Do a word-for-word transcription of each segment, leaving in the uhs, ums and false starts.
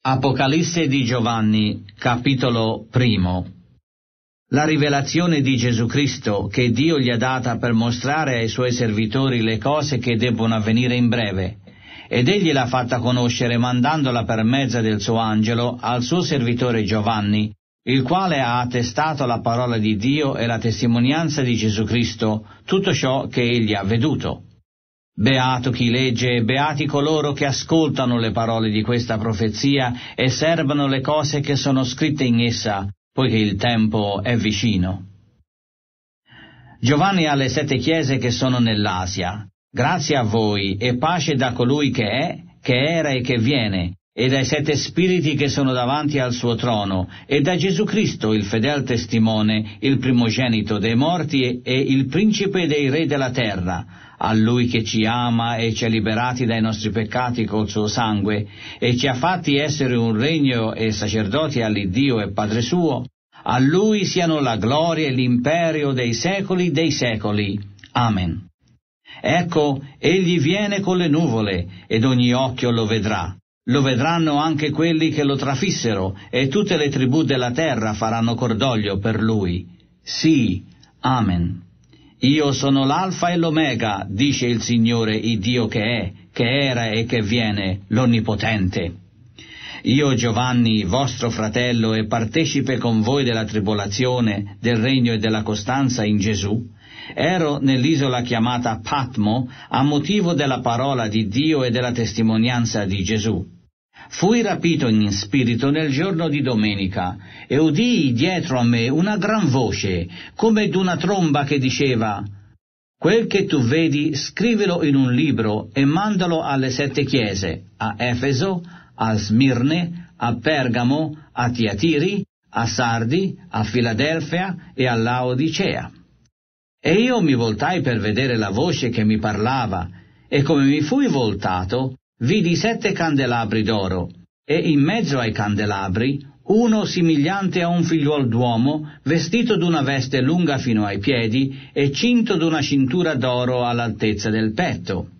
Apocalisse di Giovanni, capitolo primo. La rivelazione di Gesù Cristo che Dio gli ha data per mostrare ai suoi servitori le cose che debbono avvenire in breve, ed egli l'ha fatta conoscere mandandola per mezzo del suo angelo al suo servitore Giovanni, il quale ha attestato la parola di Dio e la testimonianza di Gesù Cristo, tutto ciò che egli ha veduto. Beato chi legge e beati coloro che ascoltano le parole di questa profezia e servono le cose che sono scritte in essa, poiché il tempo è vicino. Giovanni alle sette chiese che sono nell'Asia. Grazie a voi e pace da colui che è, che era e che viene, e dai sette spiriti che sono davanti al suo trono, e da Gesù Cristo, il fedel testimone, il primogenito dei morti e il principe dei re della terra, a Lui che ci ama e ci ha liberati dai nostri peccati col suo sangue, e ci ha fatti essere un regno e sacerdoti all'Iddio e Padre suo, a Lui siano la gloria e l'imperio dei secoli dei secoli. Amen. Ecco, Egli viene con le nuvole, ed ogni occhio lo vedrà. Lo vedranno anche quelli che lo trafissero, e tutte le tribù della terra faranno cordoglio per Lui. Sì, Amen. Io sono l'Alfa e l'Omega, dice il Signore, il Dio che è, che era e che viene, l'Onnipotente. Io, Giovanni, vostro fratello e partecipe con voi della tribolazione, del regno e della costanza in Gesù, ero nell'isola chiamata Patmo a motivo della parola di Dio e della testimonianza di Gesù. Fui rapito in spirito nel giorno di domenica e udii dietro a me una gran voce, come d'una tromba che diceva: «Quel che tu vedi, scrivilo in un libro e mandalo alle sette chiese, a Efeso, a Smirne, a Pergamo, a Tiatiri, a Sardi, a Filadelfia e a Laodicea». E io mi voltai per vedere la voce che mi parlava, e come mi fui voltato, vidi sette candelabri d'oro, e in mezzo ai candelabri uno somigliante a un figliuol d'uomo, vestito d'una veste lunga fino ai piedi e cinto d'una cintura d'oro all'altezza del petto.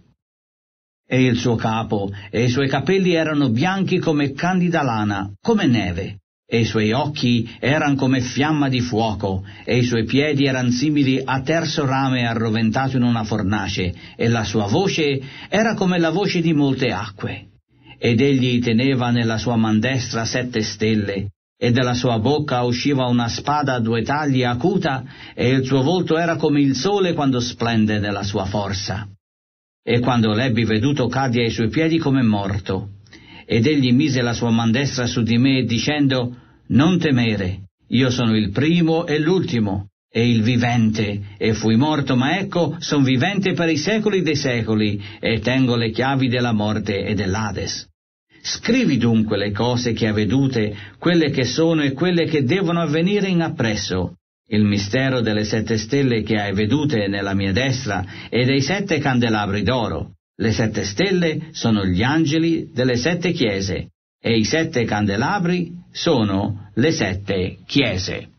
E il suo capo e i suoi capelli erano bianchi come candida lana, come neve, e i suoi occhi eran come fiamma di fuoco, e i suoi piedi eran simili a terzo rame arroventato in una fornace, e la sua voce era come la voce di molte acque. Ed egli teneva nella sua man destra sette stelle, e dalla sua bocca usciva una spada a due tagli acuta, e il suo volto era come il sole quando splende nella sua forza. E quando l'ebbi veduto cadde ai suoi piedi come morto. Ed egli mise la sua man destra su di me, dicendo: «Non temere, io sono il primo e l'ultimo, e il vivente, e fui morto, ma ecco, son vivente per i secoli dei secoli, e tengo le chiavi della morte e dell'Ades. Scrivi dunque le cose che hai vedute, quelle che sono e quelle che devono avvenire in appresso, il mistero delle sette stelle che hai vedute nella mia destra, e dei sette candelabri d'oro. Le sette stelle sono gli angeli delle sette chiese, e i sette candelabri sono le sette chiese».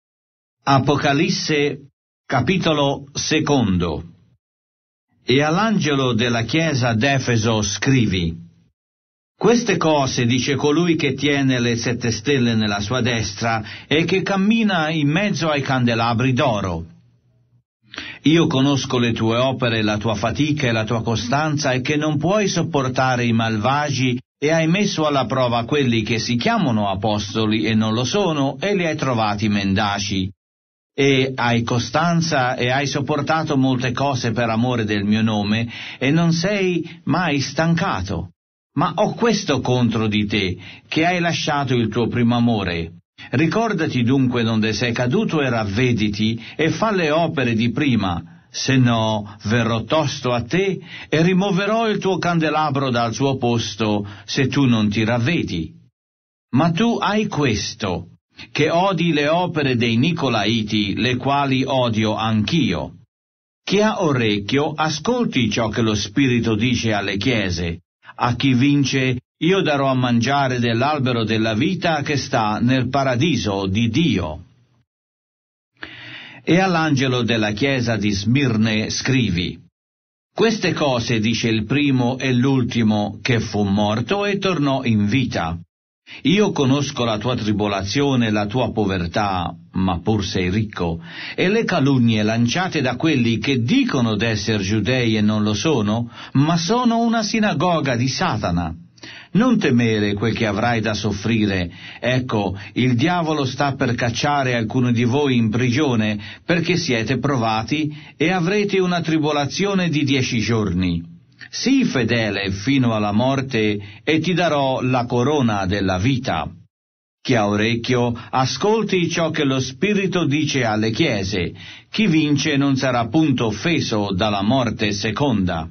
Apocalisse, capitolo secondo. E all'angelo della chiesa d'Efeso scrivi: «Queste cose dice colui che tiene le sette stelle nella sua destra e che cammina in mezzo ai candelabri d'oro. Io conosco le tue opere, la tua fatica e la tua costanza, e che non puoi sopportare i malvagi, e hai messo alla prova quelli che si chiamano apostoli e non lo sono, e li hai trovati mendaci. E hai costanza e hai sopportato molte cose per amore del mio nome, e non sei mai stancato. Ma ho questo contro di te, che hai lasciato il tuo primo amore. Ricordati dunque donde sei caduto e ravvediti, e fa le opere di prima, se no verrò tosto a te e rimuoverò il tuo candelabro dal suo posto, se tu non ti ravvedi. Ma tu hai questo, che odi le opere dei Nicolaiti, le quali odio anch'io. Chi ha orecchio ascolti ciò che lo Spirito dice alle chiese. A chi vince io darò a mangiare dell'albero della vita che sta nel paradiso di Dio». E all'angelo della chiesa di Smirne scrivi: «Queste cose dice il primo e l'ultimo, che fu morto e tornò in vita. Io conosco la tua tribolazione e la tua povertà, ma pur sei ricco, e le calunnie lanciate da quelli che dicono d'essere giudei e non lo sono, ma sono una sinagoga di Satana. Non temere quel che avrai da soffrire. Ecco, il diavolo sta per cacciare alcuni di voi in prigione, perché siete provati e avrete una tribolazione di dieci giorni. Sii fedele fino alla morte e ti darò la corona della vita. Chi ha orecchio, ascolti ciò che lo Spirito dice alle chiese. Chi vince non sarà punto offeso dalla morte seconda.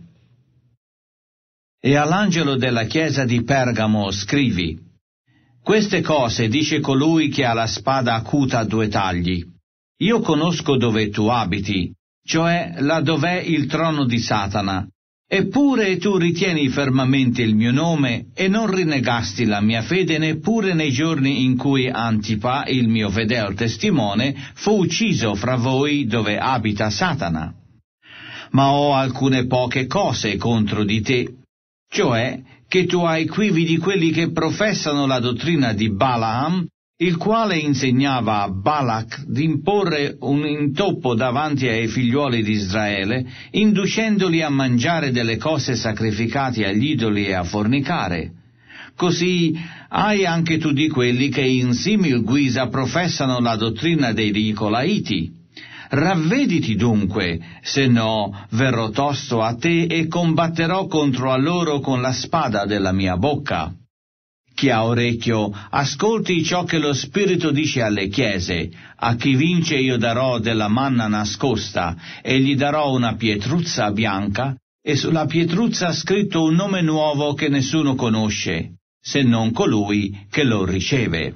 E all'angelo della chiesa di Pergamo scrivi: queste cose dice colui che ha la spada acuta a due tagli. Io conosco dove tu abiti, cioè là dov'è il trono di Satana. Eppure tu ritieni fermamente il mio nome e non rinnegasti la mia fede neppure nei giorni in cui Antipa, il mio fedel testimone, fu ucciso fra voi dove abita Satana. Ma ho alcune poche cose contro di te, cioè che tu hai quivi di quelli che professano la dottrina di Balaam, il quale insegnava a Balak di imporre un intoppo davanti ai figliuoli di Israele, inducendoli a mangiare delle cose sacrificate agli idoli e a fornicare. Così hai anche tu di quelli che in simil guisa professano la dottrina dei Nicolaiti. Ravvediti dunque, se no verrò tosto a te e combatterò contro a loro con la spada della mia bocca. Chi ha orecchio, ascolti ciò che lo Spirito dice alle chiese. A chi vince io darò della manna nascosta, e gli darò una pietruzza bianca, e sulla pietruzza scritto un nome nuovo che nessuno conosce, se non colui che lo riceve.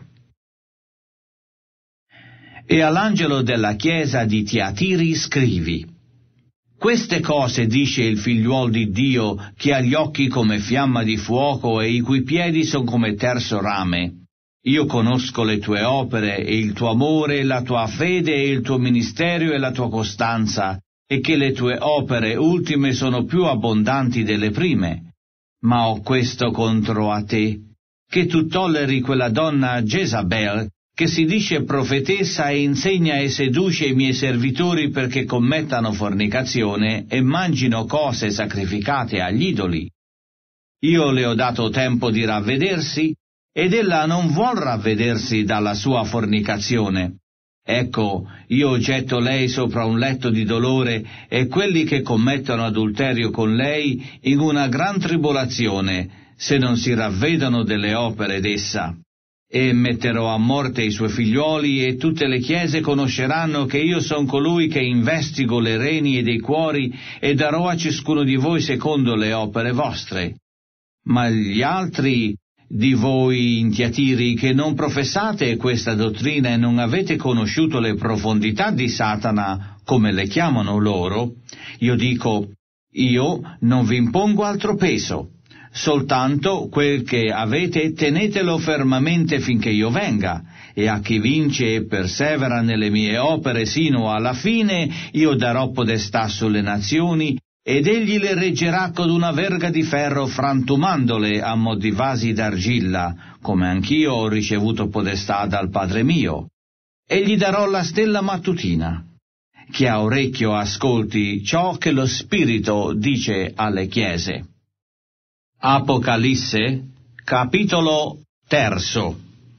E all'angelo della chiesa di Tiatiri scrivi: queste cose dice il figliuol di Dio, che ha gli occhi come fiamma di fuoco e i cui piedi sono come terzo rame. Io conosco le tue opere e il tuo amore, la tua fede e il tuo ministero e la tua costanza, e che le tue opere ultime sono più abbondanti delle prime. Ma ho questo contro a te, che tu tolleri quella donna Jezabel, che si dice profetessa e insegna e seduce i miei servitori perché commettano fornicazione e mangino cose sacrificate agli idoli. Io le ho dato tempo di ravvedersi, ed ella non vuol ravvedersi dalla sua fornicazione. Ecco, io getto lei sopra un letto di dolore e quelli che commettono adulterio con lei in una gran tribolazione, se non si ravvedono delle opere d'essa. E metterò a morte i suoi figlioli, e tutte le chiese conosceranno che io son colui che investigo le reni e dei cuori, e darò a ciascuno di voi secondo le opere vostre. Ma gli altri di voi in Tiatiri, che non professate questa dottrina e non avete conosciuto le profondità di Satana, come le chiamano loro, io dico, io non vi impongo altro peso. Soltanto quel che avete tenetelo fermamente finché io venga, e a chi vince e persevera nelle mie opere sino alla fine, io darò podestà sulle nazioni, ed egli le reggerà con una verga di ferro frantumandole a mo' di vasi d'argilla, come anch'io ho ricevuto podestà dal Padre mio. E gli darò la stella mattutina. Chi ha orecchio ascolti ciò che lo Spirito dice alle chiese. Apocalisse, capitolo terzo.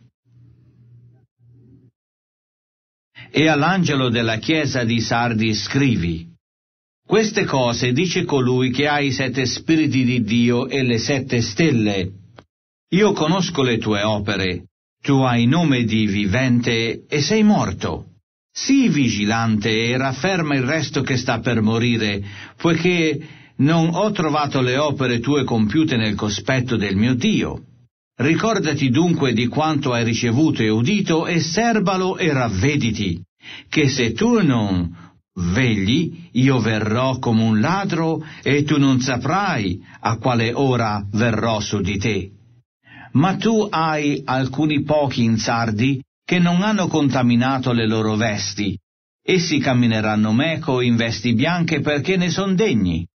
E all'angelo della chiesa di Sardi scrivi: queste cose dice colui che ha i sette spiriti di Dio e le sette stelle. Io conosco le tue opere, tu hai nome di vivente e sei morto. Sii vigilante e rafferma il resto che sta per morire, poiché non ho trovato le opere tue compiute nel cospetto del mio Dio. Ricordati dunque di quanto hai ricevuto e udito, e serbalo e ravvediti, che se tu non vegli, io verrò come un ladro, e tu non saprai a quale ora verrò su di te. Ma tu hai alcuni pochi in Sardi che non hanno contaminato le loro vesti. Essi cammineranno meco in vesti bianche perché ne son degni.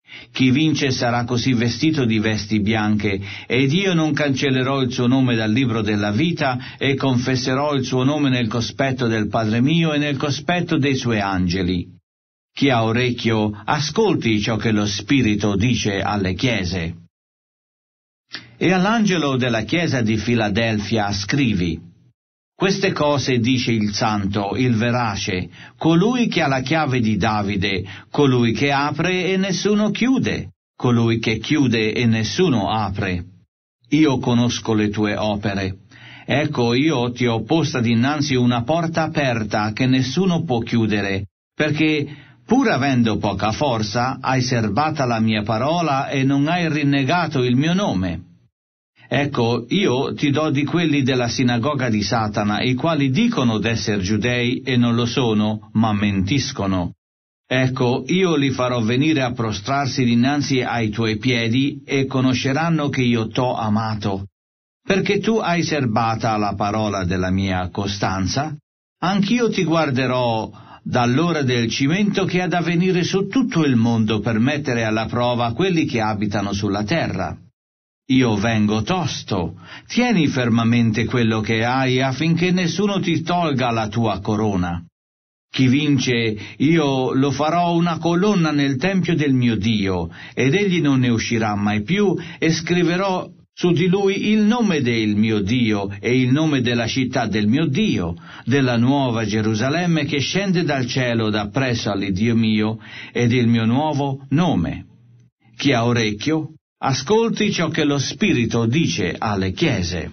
Chi vince sarà così vestito di vesti bianche, ed io non cancellerò il suo nome dal libro della vita, e confesserò il suo nome nel cospetto del Padre mio e nel cospetto dei suoi angeli. Chi ha orecchio, ascolti ciò che lo Spirito dice alle chiese. E all'angelo della chiesa di Filadelfia scrivi: queste cose dice il Santo, il verace, colui che ha la chiave di Davide, colui che apre e nessuno chiude, colui che chiude e nessuno apre. Io conosco le tue opere. Ecco, io ti ho posta dinanzi una porta aperta che nessuno può chiudere, perché, pur avendo poca forza, hai serbata la mia parola e non hai rinnegato il mio nome. Ecco, io ti do di quelli della sinagoga di Satana, i quali dicono d'esser giudei e non lo sono, ma mentiscono. Ecco, io li farò venire a prostrarsi dinanzi ai tuoi piedi e conosceranno che io t'ho amato. Perché tu hai serbata la parola della mia costanza, anch'io ti guarderò dall'ora del cimento che ha da venire su tutto il mondo per mettere alla prova quelli che abitano sulla terra. Io vengo tosto, tieni fermamente quello che hai affinché nessuno ti tolga la tua corona. Chi vince, io lo farò una colonna nel tempio del mio Dio, ed egli non ne uscirà mai più, e scriverò su di lui il nome del mio Dio e il nome della città del mio Dio, della nuova Gerusalemme che scende dal cielo da presso all'Iddio mio, ed il mio nuovo nome. Chi ha orecchio, ascolti ciò che lo Spirito dice alle chiese.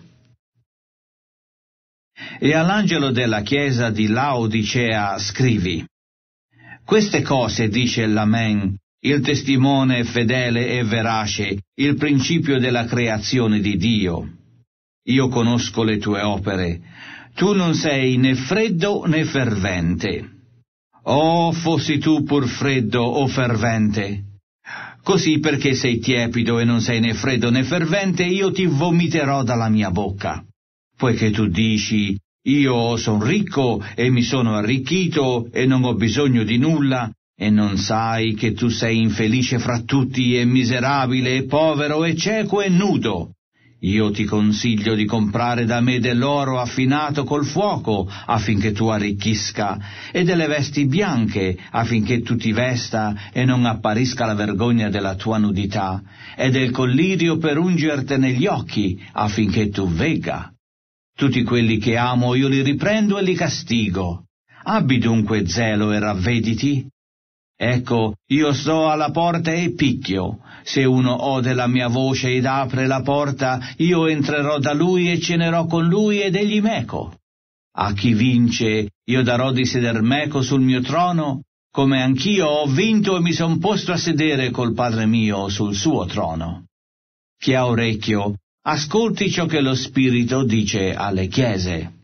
E all'angelo della chiesa di Laodicea scrivi: queste cose dice l'Amen, il testimone fedele e verace, il principio della creazione di Dio. Io conosco le tue opere, tu non sei né freddo né fervente. Oh, fossi tu pur freddo o fervente! Così, perché sei tiepido e non sei né freddo né fervente, io ti vomiterò dalla mia bocca. Poiché tu dici: io son ricco e mi sono arricchito e non ho bisogno di nulla, e non sai che tu sei infelice fra tutti e miserabile e povero e cieco e nudo. Io ti consiglio di comprare da me dell'oro affinato col fuoco, affinché tu arricchisca, e delle vesti bianche, affinché tu ti vesta e non apparisca la vergogna della tua nudità, e del collirio per ungertene gli occhi, affinché tu vegga. Tutti quelli che amo io li riprendo e li castigo. Abbi dunque zelo e ravvediti. Ecco, io sto alla porta e picchio. Se uno ode la mia voce ed apre la porta, io entrerò da lui e cenerò con lui ed egli meco. A chi vince, io darò di seder meco sul mio trono, come anch'io ho vinto e mi son posto a sedere col Padre mio sul suo trono. Chi ha orecchio, ascolti ciò che lo Spirito dice alle chiese.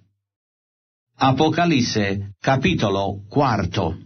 Apocalisse, capitolo quarto.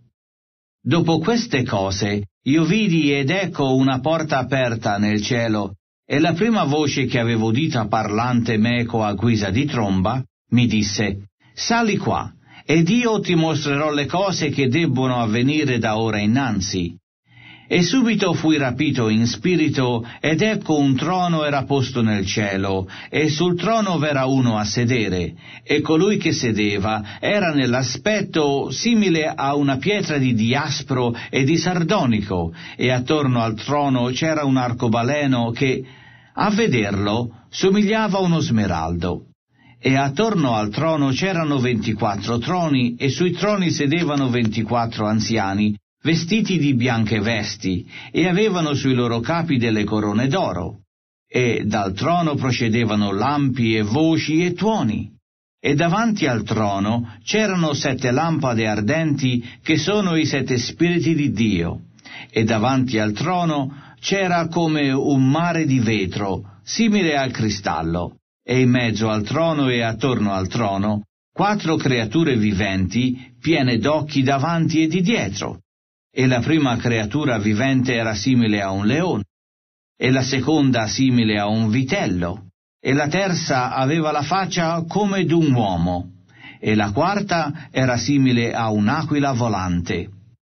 Dopo queste cose, io vidi ed ecco una porta aperta nel cielo, e la prima voce che avevo udita parlante meco a guisa di tromba, mi disse: sali qua, ed io ti mostrerò le cose che debbono avvenire da ora innanzi. E subito fui rapito in spirito, ed ecco un trono era posto nel cielo, e sul trono v'era uno a sedere, e colui che sedeva era nell'aspetto simile a una pietra di diaspro e di sardonico, e attorno al trono c'era un arcobaleno che, a vederlo, somigliava a uno smeraldo. E attorno al trono c'erano ventiquattro troni, e sui troni sedevano ventiquattro anziani, vestiti di bianche vesti, e avevano sui loro capi delle corone d'oro. E dal trono procedevano lampi e voci e tuoni. E davanti al trono c'erano sette lampade ardenti, che sono i sette spiriti di Dio. E davanti al trono c'era come un mare di vetro, simile al cristallo. E in mezzo al trono e attorno al trono, quattro creature viventi, piene d'occhi davanti e di dietro. E la prima creatura vivente era simile a un leone, e la seconda simile a un vitello, e la terza aveva la faccia come d'un uomo, e la quarta era simile a un'aquila volante.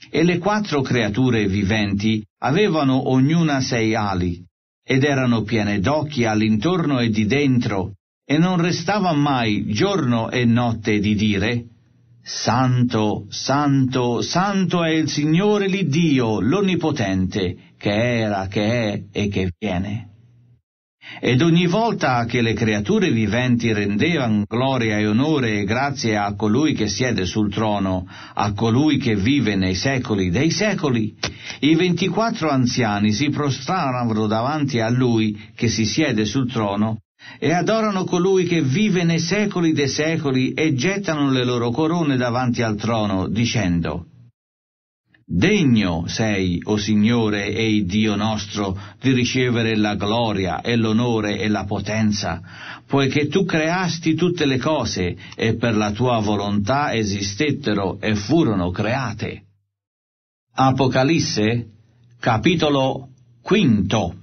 E le quattro creature viventi avevano ognuna sei ali, ed erano piene d'occhi all'intorno e di dentro, e non restava mai giorno e notte di dire: Santo, Santo, Santo è il Signore l'Iddio, l'Onnipotente, che era, che è e che viene. Ed ogni volta che le creature viventi rendevano gloria e onore e grazie a colui che siede sul trono, a colui che vive nei secoli dei secoli, i ventiquattro anziani si prostravano davanti a lui che si siede sul trono e adorano colui che vive nei secoli dei secoli e gettano le loro corone davanti al trono, dicendo: Degno sei, o Signore e Dio nostro, di ricevere la gloria e l'onore e la potenza, poiché tu creasti tutte le cose e per la tua volontà esistettero e furono create. Apocalisse, capitolo quinto.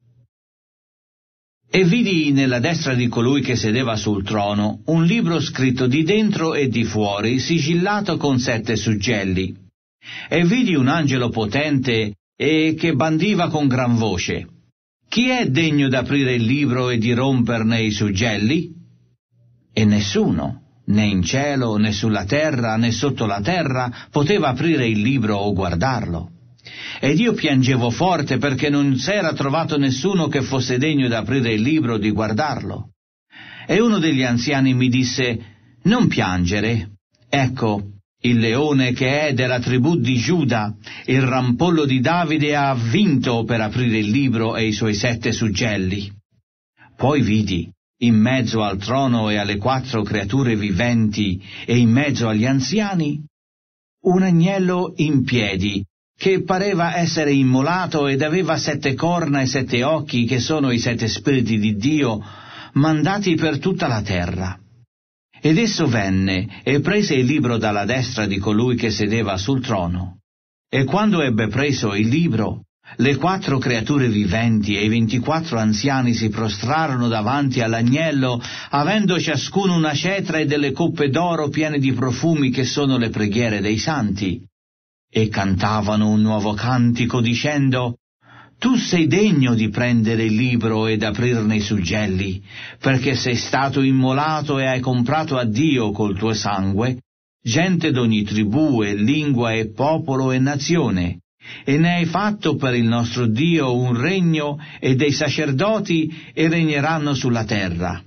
E vidi nella destra di colui che sedeva sul trono un libro scritto di dentro e di fuori, sigillato con sette suggelli. E vidi un angelo potente e che bandiva con gran voce: Chi è degno d'aprire il libro e di romperne i suggelli? E nessuno, né in cielo, né sulla terra, né sotto la terra, poteva aprire il libro o guardarlo. Ed io piangevo forte perché non s'era trovato nessuno che fosse degno d'aprire il libro o di guardarlo. E uno degli anziani mi disse: Non piangere, ecco, il leone che è della tribù di Giuda, il rampollo di Davide, ha vinto per aprire il libro e i suoi sette suggelli. Poi vidi, in mezzo al trono e alle quattro creature viventi e in mezzo agli anziani, un agnello in piedi, che pareva essere immolato ed aveva sette corna e sette occhi, che sono i sette spiriti di Dio, mandati per tutta la terra. Ed esso venne e prese il libro dalla destra di colui che sedeva sul trono. E quando ebbe preso il libro, le quattro creature viventi e i ventiquattro anziani si prostrarono davanti all'agnello, avendo ciascuno una cetra e delle coppe d'oro piene di profumi, che sono le preghiere dei santi. E cantavano un nuovo cantico dicendo: Tu sei degno di prendere il libro ed aprirne i suggelli, perché sei stato immolato e hai comprato a Dio col tuo sangue gente d'ogni tribù e lingua e popolo e nazione, e ne hai fatto per il nostro Dio un regno e dei sacerdoti, e regneranno sulla terra.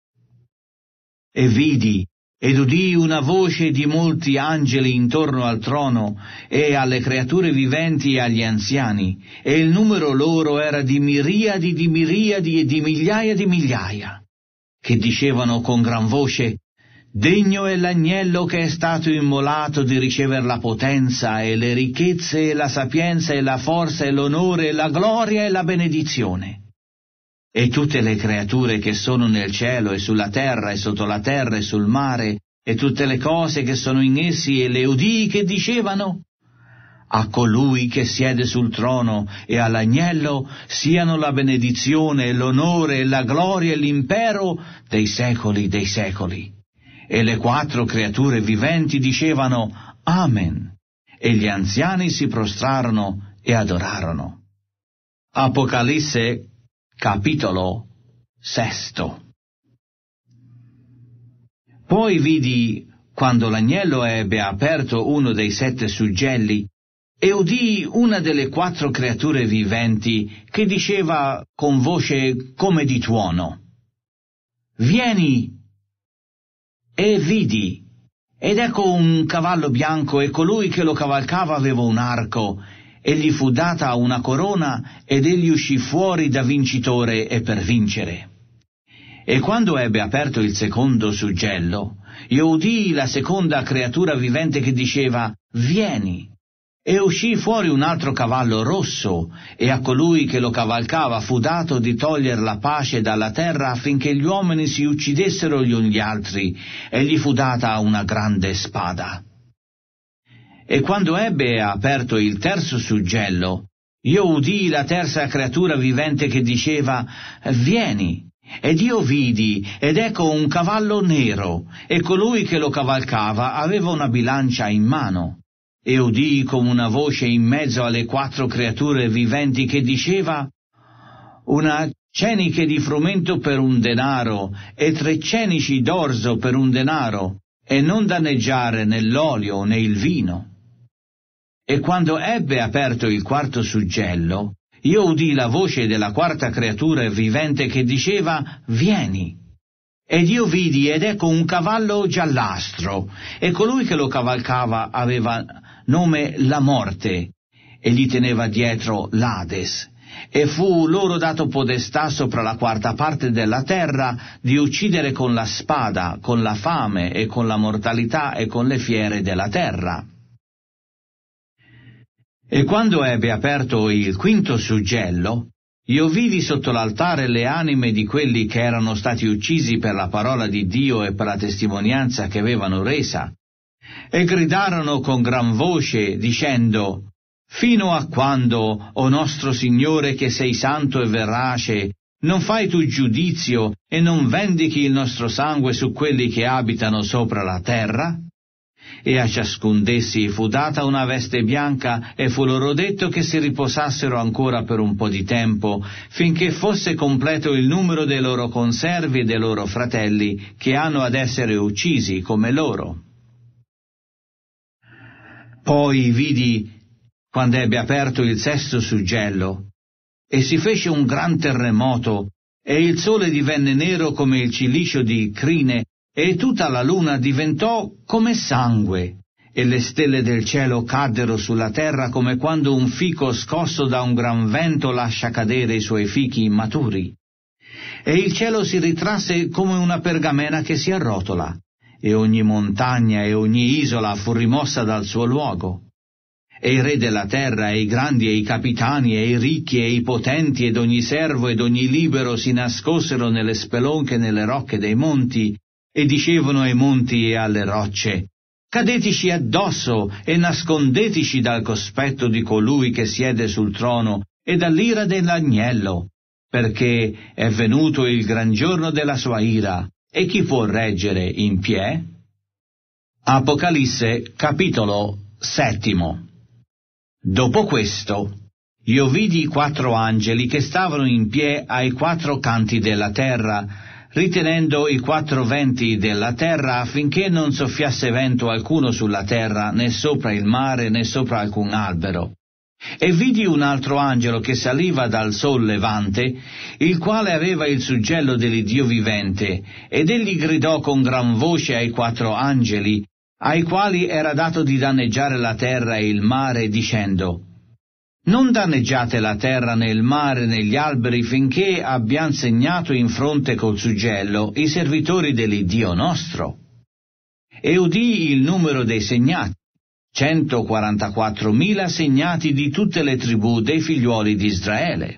E vidi ed udii una voce di molti angeli intorno al trono e alle creature viventi e agli anziani, e il numero loro era di miriadi di miriadi e di migliaia di migliaia, che dicevano con gran voce: Degno è l'agnello che è stato immolato di ricevere la potenza e le ricchezze e la sapienza e la forza e l'onore e la gloria e la benedizione. E tutte le creature che sono nel cielo e sulla terra e sotto la terra e sul mare, e tutte le cose che sono in essi, e le udii che dicevano: A colui che siede sul trono e all'agnello siano la benedizione, l'onore, la gloria e l'impero dei secoli dei secoli. E le quattro creature viventi dicevano: Amen. E gli anziani si prostrarono e adorarono. Apocalisse, capitolo sesto. Poi vidi, quando l'agnello ebbe aperto uno dei sette suggelli, e udii una delle quattro creature viventi che diceva con voce come di tuono: Vieni! E vidi, ed ecco un cavallo bianco, e colui che lo cavalcava aveva un arco, e gli fu data una corona, ed egli uscì fuori da vincitore e per vincere. E quando ebbe aperto il secondo suggello, io udii la seconda creatura vivente che diceva: Vieni! E uscì fuori un altro cavallo rosso, e a colui che lo cavalcava fu dato di togliere la pace dalla terra, affinché gli uomini si uccidessero gli uni gli altri, e gli fu data una grande spada. E quando ebbe aperto il terzo suggello, io udii la terza creatura vivente che diceva: Vieni! Ed io vidi, ed ecco un cavallo nero, e colui che lo cavalcava aveva una bilancia in mano. e udii come una voce in mezzo alle quattro creature viventi che diceva: una ceniche di frumento per un denaro e tre cenici d'orzo per un denaro, e non danneggiare né l'olio né il vino. E quando ebbe aperto il quarto suggello, io udii la voce della quarta creatura vivente che diceva: vieni. Ed io vidi ed ecco un cavallo giallastro, e colui che lo cavalcava aveva nome La Morte, e gli teneva dietro l'Ades, e fu loro dato podestà sopra la quarta parte della terra di uccidere con la spada, con la fame e con la mortalità e con le fiere della terra. E quando ebbe aperto il quinto suggello, io vidi sotto l'altare le anime di quelli che erano stati uccisi per la parola di Dio e per la testimonianza che avevano resa, e gridarono con gran voce, dicendo: fino a quando, o nostro Signore che sei santo e verace, non fai tu giudizio e non vendichi il nostro sangue su quelli che abitano sopra la terra? E a ciascun d'essi fu data una veste bianca, e fu loro detto che si riposassero ancora per un po' di tempo, finché fosse completo il numero dei loro conservi e dei loro fratelli, che hanno ad essere uccisi come loro. Poi vidi, quando ebbe aperto il sesto suggello, e si fece un gran terremoto, e il sole divenne nero come il cilicio di crine, e tutta la luna diventò come sangue, e le stelle del cielo caddero sulla terra come quando un fico scosso da un gran vento lascia cadere i suoi fichi immaturi. E il cielo si ritrasse come una pergamena che si arrotola, e ogni montagna e ogni isola fu rimossa dal suo luogo. E i re della terra, e i grandi, e i capitani, e i ricchi, e i potenti, ed ogni servo ed ogni libero si nascosero nelle spelonche e nelle rocche dei monti, e dicevano ai monti e alle rocce: cadetici addosso e nascondetici dal cospetto di colui che siede sul trono e dall'ira dell'agnello, perché è venuto il gran giorno della sua ira, e chi può reggere in piè? Apocalisse capitolo settimo. Dopo questo, io vidi i quattro angeli che stavano in piè ai quattro canti della terra, ritenendo i quattro venti della terra affinché non soffiasse vento alcuno sulla terra, né sopra il mare, né sopra alcun albero. E vidi un altro angelo che saliva dal sol levante, il quale aveva il suggello dell'Iddio vivente, ed egli gridò con gran voce ai quattro angeli, ai quali era dato di danneggiare la terra e il mare, dicendo: non danneggiate la terra né il mare né gli alberi finché abbiano segnato in fronte col suggello i servitori dell'Iddio nostro. E udii il numero dei segnati, centoquarantaquattromila segnati di tutte le tribù dei figliuoli di Israele.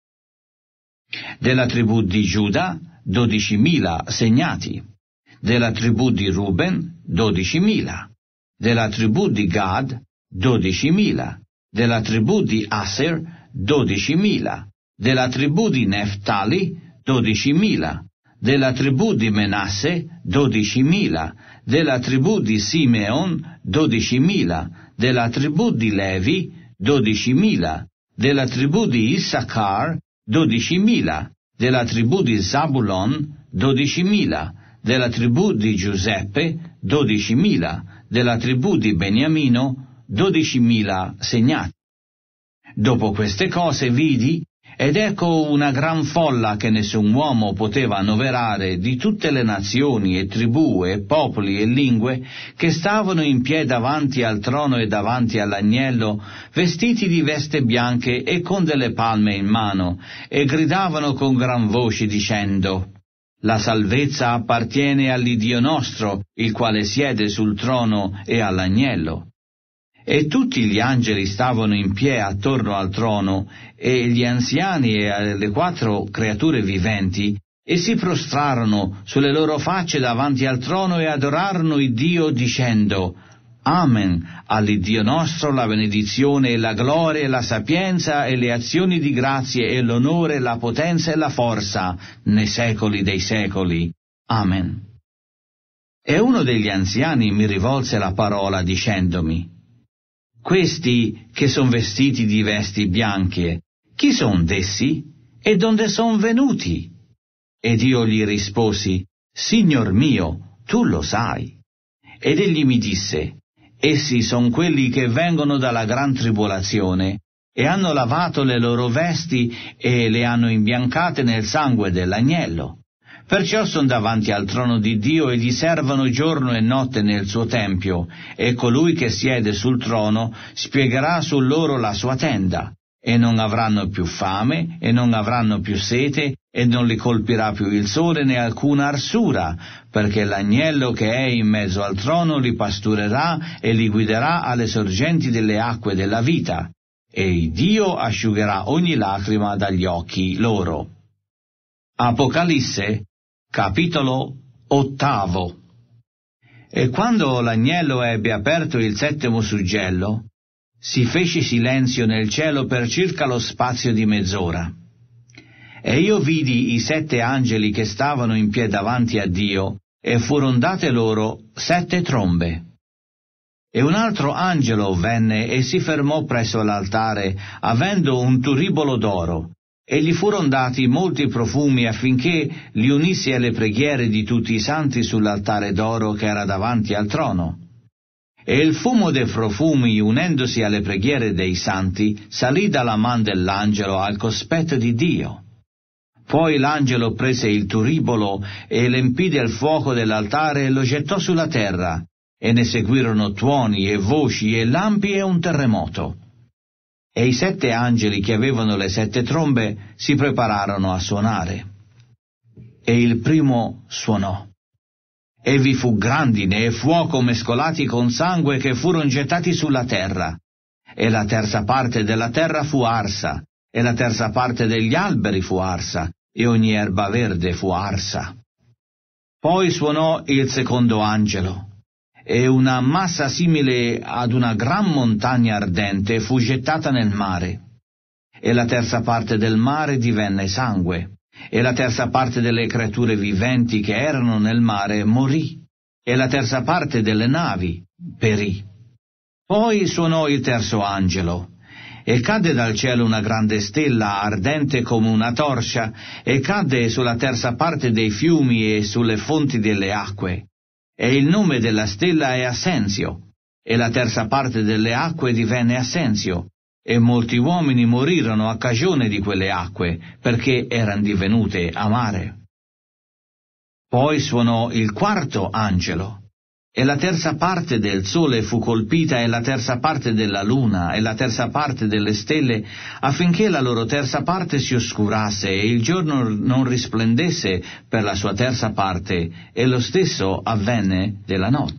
Della tribù di Giuda, dodicimila segnati. Della tribù di Ruben, dodicimila. Della tribù di Gad, dodicimila. Della tribù di Aser, dodicimila, della tribù di Neftali, dodicimila, della tribù di Menasse, dodicimila, della tribù di Simeon, dodicimila, della tribù di Levi, dodicimila, della tribù di Issachar, dodicimila, della tribù di Zabulon, dodicimila, della tribù di Giuseppe, dodicimila, della tribù di Beniamino, dodicimila segnati. Dopo queste cose vidi, ed ecco una gran folla che nessun uomo poteva annoverare, di tutte le nazioni e tribù e popoli e lingue, che stavano in piedi davanti al trono e davanti all'agnello, vestiti di veste bianche e con delle palme in mano, e gridavano con gran voce dicendo: la salvezza appartiene all'Iddio nostro, il quale siede sul trono, e all'agnello. E tutti gli angeli stavano in piedi attorno al trono, e gli anziani e le quattro creature viventi, e si prostrarono sulle loro facce davanti al trono e adorarono il Dio dicendo: Amen, all'Iddio nostro la benedizione e la gloria e la sapienza e le azioni di grazie e l'onore, la potenza e la forza nei secoli dei secoli. Amen. E uno degli anziani mi rivolse la parola dicendomi: questi che son vestiti di vesti bianche, chi son dessi? E donde son venuti? Ed io gli risposi, Signor mio, tu lo sai. Ed egli mi disse, essi son quelli che vengono dalla gran tribolazione, e hanno lavato le loro vesti e le hanno imbiancate nel sangue dell'agnello. Perciò son davanti al trono di Dio e gli servono giorno e notte nel suo tempio, e colui che siede sul trono spiegherà su loro la sua tenda, e non avranno più fame, e non avranno più sete, e non li colpirà più il sole né alcuna arsura, perché l'agnello che è in mezzo al trono li pasturerà e li guiderà alle sorgenti delle acque della vita, e Dio asciugherà ogni lacrima dagli occhi loro. Apocalisse, capitolo ottavo. E quando l'agnello ebbe aperto il settimo suggello, si fece silenzio nel cielo per circa lo spazio di mezz'ora. E io vidi i sette angeli che stavano in piedi davanti a Dio, e furono date loro sette trombe. E un altro angelo venne e si fermò presso l'altare, avendo un turibolo d'oro, e gli furono dati molti profumi affinché li unisse alle preghiere di tutti i santi sull'altare d'oro che era davanti al trono. E il fumo dei profumi, unendosi alle preghiere dei santi, salì dalla man dell'angelo al cospetto di Dio. Poi l'angelo prese il turibolo e l'empì del fuoco dell'altare e lo gettò sulla terra, e ne seguirono tuoni e voci e lampi e un terremoto. E i sette angeli che avevano le sette trombe si prepararono a suonare. E il primo suonò. E vi fu grandine e fuoco mescolati con sangue che furono gettati sulla terra. E la terza parte della terra fu arsa, e la terza parte degli alberi fu arsa, e ogni erba verde fu arsa. Poi suonò il secondo angelo, e una massa simile ad una gran montagna ardente fu gettata nel mare. E la terza parte del mare divenne sangue, e la terza parte delle creature viventi che erano nel mare morì, e la terza parte delle navi perì. Poi suonò il terzo angelo, e cadde dal cielo una grande stella ardente come una torcia, e cadde sulla terza parte dei fiumi e sulle fonti delle acque. E il nome della stella è Assenzio, e la terza parte delle acque divenne Assenzio, e molti uomini morirono a cagione di quelle acque, perché erano divenute amare. Poi suonò il quarto angelo, e la terza parte del sole fu colpita, e la terza parte della luna, e la terza parte delle stelle, affinché la loro terza parte si oscurasse, e il giorno non risplendesse per la sua terza parte, e lo stesso avvenne della notte.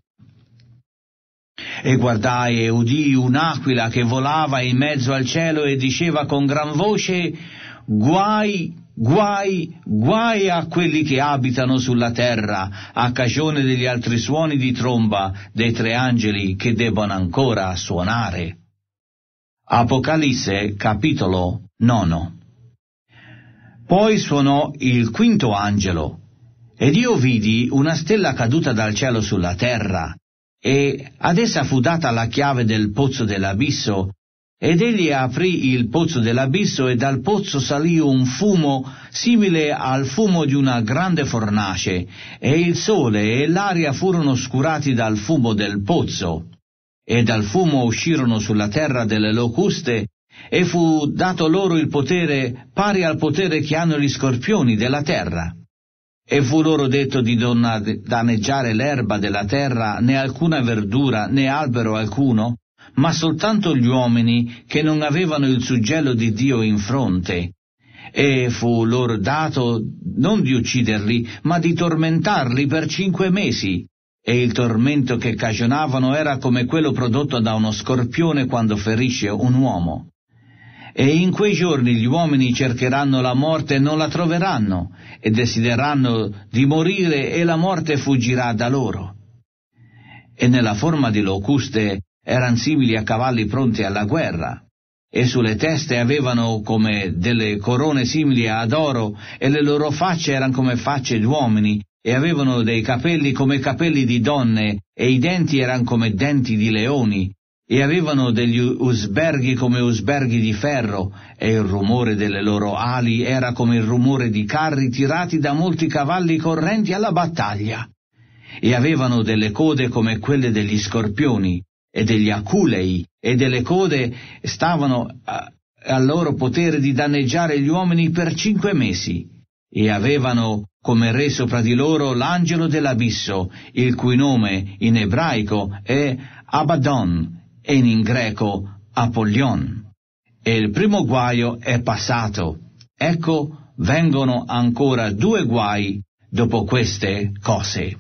E guardai e udii un'aquila che volava in mezzo al cielo e diceva con gran voce, guai, guai, guai a quelli che abitano sulla terra, a cagione degli altri suoni di tromba dei tre angeli che debbono ancora suonare. Apocalisse, capitolo nono. Poi suonò il quinto angelo, ed io vidi una stella caduta dal cielo sulla terra, e ad essa fu data la chiave del pozzo dell'abisso, ed egli aprì il pozzo dell'abisso, e dal pozzo salì un fumo simile al fumo di una grande fornace, e il sole e l'aria furono oscurati dal fumo del pozzo, e dal fumo uscirono sulla terra delle locuste, e fu dato loro il potere pari al potere che hanno gli scorpioni della terra. E fu loro detto di non danneggiare l'erba della terra, né alcuna verdura, né albero alcuno, ma soltanto gli uomini che non avevano il suggello di Dio in fronte. E fu loro dato non di ucciderli, ma di tormentarli per cinque mesi. E il tormento che cagionavano era come quello prodotto da uno scorpione quando ferisce un uomo. E in quei giorni gli uomini cercheranno la morte e non la troveranno, e desideranno di morire e la morte fuggirà da loro. E nella forma di locuste erano simili a cavalli pronti alla guerra, e sulle teste avevano come delle corone simili ad oro, e le loro facce erano come facce d'uomini, e avevano dei capelli come capelli di donne, e i denti erano come denti di leoni, e avevano degli usberghi come usberghi di ferro, e il rumore delle loro ali era come il rumore di carri tirati da molti cavalli correnti alla battaglia. E avevano delle code come quelle degli scorpioni, e degli aculei, e delle code stavano a, al loro potere di danneggiare gli uomini per cinque mesi, e avevano come re sopra di loro l'angelo dell'abisso, il cui nome in ebraico è Abaddon, e in greco Apollyon. E il primo guaio è passato. Ecco, vengono ancora due guai dopo queste cose.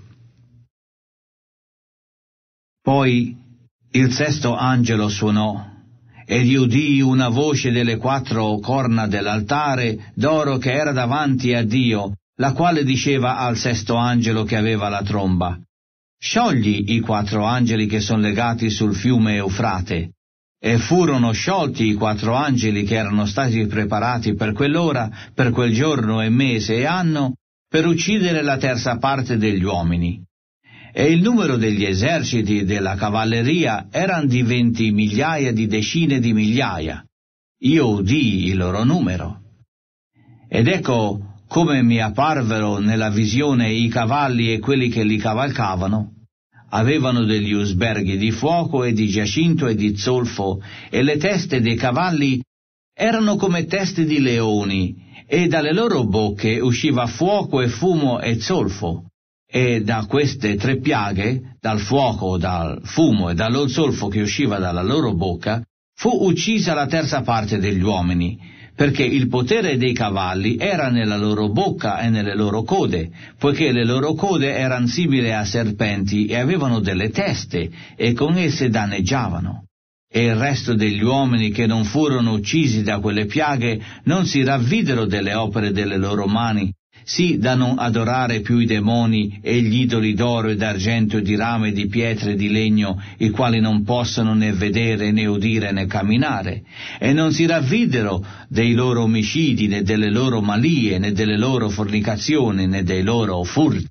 Poi il sesto angelo suonò, ed io udii una voce delle quattro corna dell'altare d'oro che era davanti a Dio, la quale diceva al sesto angelo che aveva la tromba: sciogli i quattro angeli che sono legati sul fiume Eufrate. E furono sciolti i quattro angeli che erano stati preparati per quell'ora, per quel giorno e mese e anno, per uccidere la terza parte degli uomini. E il numero degli eserciti della cavalleria eran di venti migliaia di decine di migliaia. Io udii il loro numero. Ed ecco come mi apparvero nella visione i cavalli e quelli che li cavalcavano. Avevano degli usberghi di fuoco e di giacinto e di zolfo, e le teste dei cavalli erano come teste di leoni, e dalle loro bocche usciva fuoco e fumo e zolfo. E da queste tre piaghe, dal fuoco, dal fumo e dallo zolfo che usciva dalla loro bocca, fu uccisa la terza parte degli uomini, perché il potere dei cavalli era nella loro bocca e nelle loro code, poiché le loro code erano simili a serpenti e avevano delle teste, e con esse danneggiavano. E il resto degli uomini che non furono uccisi da quelle piaghe non si ravvidero delle opere delle loro mani, sì da non adorare più i demoni e gli idoli d'oro e d'argento e di rame e di pietre e di legno, i quali non possono né vedere né udire né camminare, e non si ravvidero dei loro omicidi né delle loro malie né delle loro fornicazioni né dei loro furti.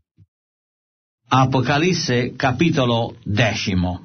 Apocalisse capitolo decimo.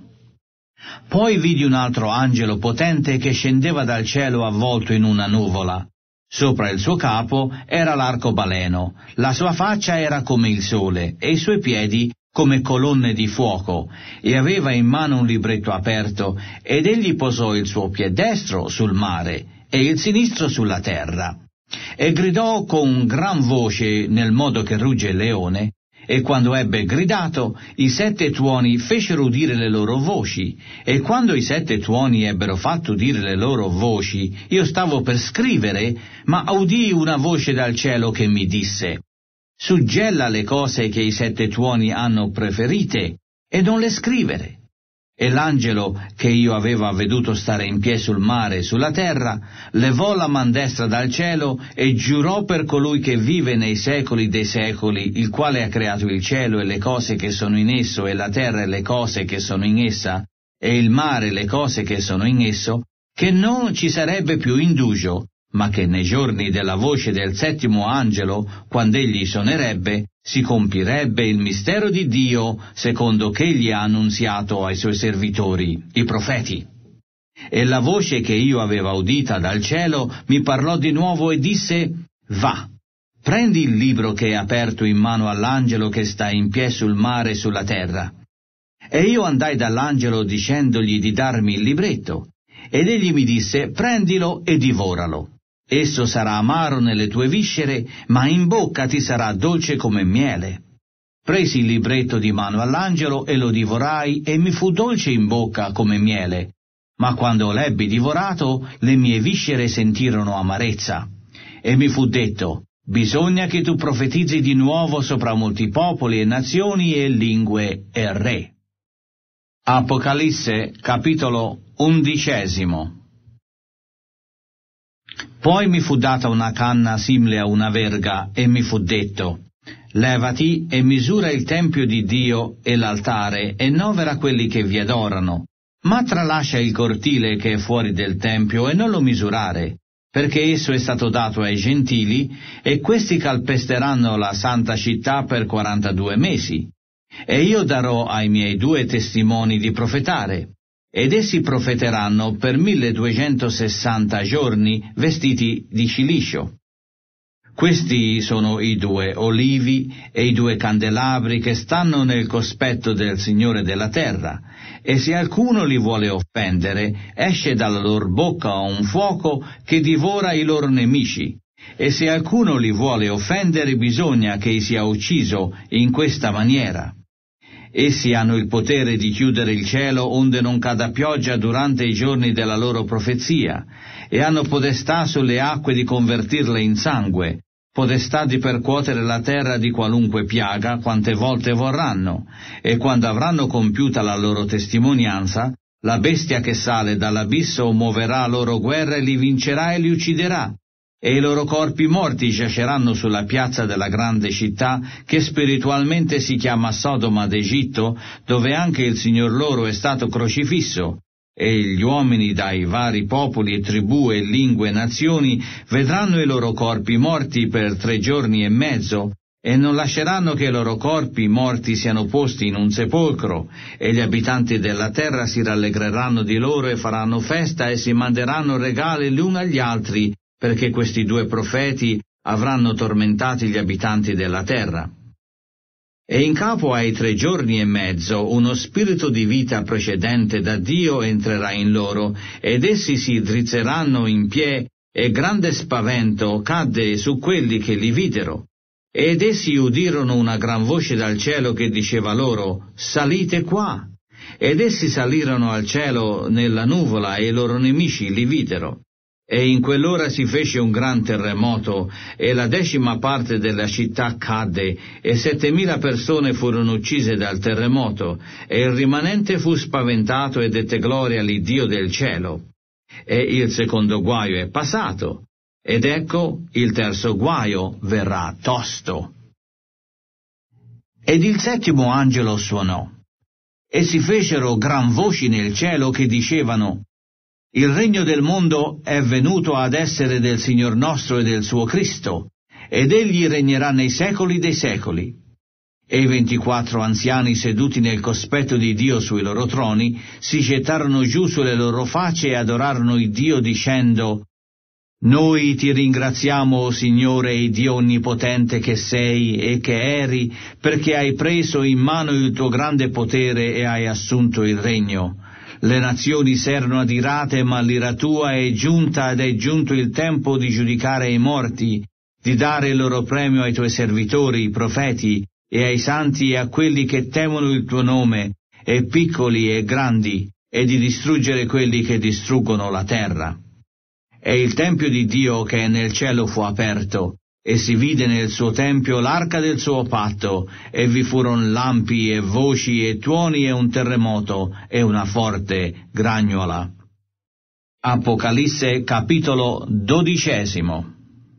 Poi vidi un altro angelo potente che scendeva dal cielo avvolto in una nuvola. Sopra il suo capo era l'arcobaleno, la sua faccia era come il sole, e i suoi piedi come colonne di fuoco, e aveva in mano un libretto aperto, ed egli posò il suo piede destro sul mare, e il sinistro sulla terra. E gridò con gran voce nel modo che rugge il leone, e quando ebbe gridato, i sette tuoni fecero udire le loro voci, e quando i sette tuoni ebbero fatto udire le loro voci, io stavo per scrivere, ma udii una voce dal cielo che mi disse: suggella le cose che i sette tuoni hanno preferite, e non le scrivere. E l'angelo che io aveva veduto stare in piedi sul mare e sulla terra, levò la man destra dal cielo e giurò per colui che vive nei secoli dei secoli, il quale ha creato il cielo e le cose che sono in esso, e la terra e le cose che sono in essa, e il mare e le cose che sono in esso, che non ci sarebbe più indugio, ma che nei giorni della voce del settimo angelo, quando egli suonerebbe, si compirebbe il mistero di Dio, secondo che egli ha annunziato ai suoi servitori, i profeti. E la voce che io aveva udita dal cielo mi parlò di nuovo e disse: va, prendi il libro che è aperto in mano all'angelo che sta in piedi sul mare e sulla terra. E io andai dall'angelo dicendogli di darmi il libretto, ed egli mi disse: prendilo e divoralo. Esso sarà amaro nelle tue viscere, ma in bocca ti sarà dolce come miele. Presi il libretto di mano all'angelo e lo divorai, e mi fu dolce in bocca come miele. Ma quando l'ebbi divorato, le mie viscere sentirono amarezza. E mi fu detto: bisogna che tu profetizzi di nuovo sopra molti popoli e nazioni e lingue e re. Apocalisse capitolo undicesimo. Poi mi fu data una canna simile a una verga, e mi fu detto: levati e misura il tempio di Dio e l'altare, e novera quelli che vi adorano, ma tralascia il cortile che è fuori del tempio, e non lo misurare, perché esso è stato dato ai gentili, e questi calpesteranno la santa città per quarantadue mesi. E io darò ai miei due testimoni di profetare, ed essi profeteranno per milleduecentosessanta giorni vestiti di cilicio. Questi sono i due olivi e i due candelabri che stanno nel cospetto del Signore della terra, e se alcuno li vuole offendere, esce dalla loro bocca un fuoco che divora i loro nemici, e se alcuno li vuole offendere bisogna che sia ucciso in questa maniera. Essi hanno il potere di chiudere il cielo onde non cada pioggia durante i giorni della loro profezia, e hanno potestà sulle acque di convertirle in sangue, potestà di percuotere la terra di qualunque piaga quante volte vorranno, e quando avranno compiuta la loro testimonianza, la bestia che sale dall'abisso muoverà loro guerra e li vincerà e li ucciderà, e i loro corpi morti giaceranno sulla piazza della grande città, che spiritualmente si chiama Sodoma d'Egitto, dove anche il Signor loro è stato crocifisso, e gli uomini dai vari popoli e tribù e lingue e nazioni vedranno i loro corpi morti per tre giorni e mezzo, e non lasceranno che i loro corpi morti siano posti in un sepolcro, e gli abitanti della terra si rallegreranno di loro e faranno festa e si manderanno regali l'un agli altri, perché questi due profeti avranno tormentati gli abitanti della terra. E in capo ai tre giorni e mezzo uno spirito di vita precedente da Dio entrerà in loro, ed essi si drizzeranno in piedi, e grande spavento cadde su quelli che li videro. Ed essi udirono una gran voce dal cielo che diceva loro: «Salite qua!» Ed essi salirono al cielo nella nuvola, e i loro nemici li videro. E in quell'ora si fece un gran terremoto, e la decima parte della città cadde, e settemila persone furono uccise dal terremoto, e il rimanente fu spaventato e dette gloria all'Iddio del cielo. E il secondo guaio è passato, ed ecco il terzo guaio verrà tosto. Ed il settimo angelo suonò, e si fecero gran voci nel cielo che dicevano: «Il regno del mondo è venuto ad essere del Signor nostro e del suo Cristo, ed egli regnerà nei secoli dei secoli». E i ventiquattro anziani seduti nel cospetto di Dio sui loro troni si gettarono giù sulle loro facce e adorarono il Dio dicendo: «Noi ti ringraziamo, o Signore e Dio onnipotente che sei e che eri, perché hai preso in mano il tuo grande potere e hai assunto il regno. Le nazioni si erano adirate, ma l'ira tua è giunta ed è giunto il tempo di giudicare i morti, di dare il loro premio ai tuoi servitori, i profeti, e ai santi e a quelli che temono il tuo nome, e piccoli e grandi, e di distruggere quelli che distruggono la terra». E il tempio di Dio che è nel cielo fu aperto, e si vide nel suo tempio l'arca del suo patto, e vi furono lampi e voci e tuoni e un terremoto e una forte gragnuola. Apocalisse capitolo dodicesimo.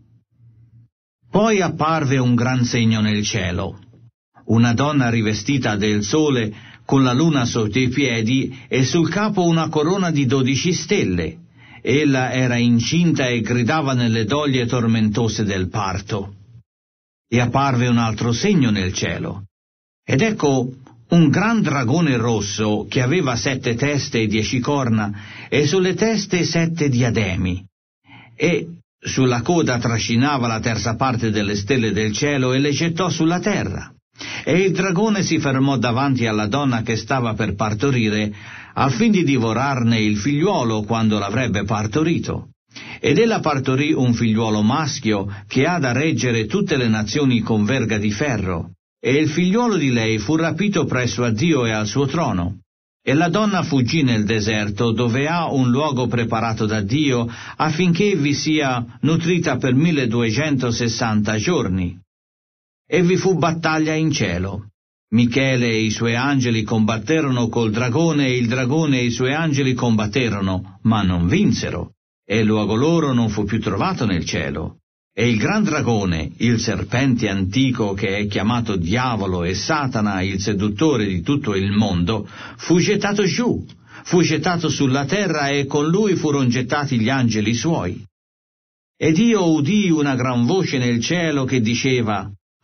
Poi apparve un gran segno nel cielo, una donna rivestita del sole con la luna sotto i piedi e sul capo una corona di dodici stelle. Ella era incinta e gridava nelle doglie tormentose del parto. E apparve un altro segno nel cielo, ed ecco un gran dragone rosso che aveva sette teste e dieci corna, e sulle teste sette diademi, e sulla coda trascinava la terza parte delle stelle del cielo e le gettò sulla terra. E il dragone si fermò davanti alla donna che stava per partorire, al fin di divorarne il figliuolo quando l'avrebbe partorito. Ed ella partorì un figliuolo maschio che ha da reggere tutte le nazioni con verga di ferro, e il figliuolo di lei fu rapito presso a Dio e al suo trono. E la donna fuggì nel deserto, dove ha un luogo preparato da Dio, affinché vi sia nutrita per milleduecentosessanta giorni. E vi fu battaglia in cielo. Michele e i suoi angeli combatterono col dragone, e il dragone e i suoi angeli combatterono, ma non vinsero, e il luogo loro non fu più trovato nel cielo. E il gran dragone, il serpente antico che è chiamato Diavolo e Satana, il seduttore di tutto il mondo, fu gettato giù, fu gettato sulla terra, e con lui furono gettati gli angeli suoi. Ed io udii una gran voce nel cielo che diceva: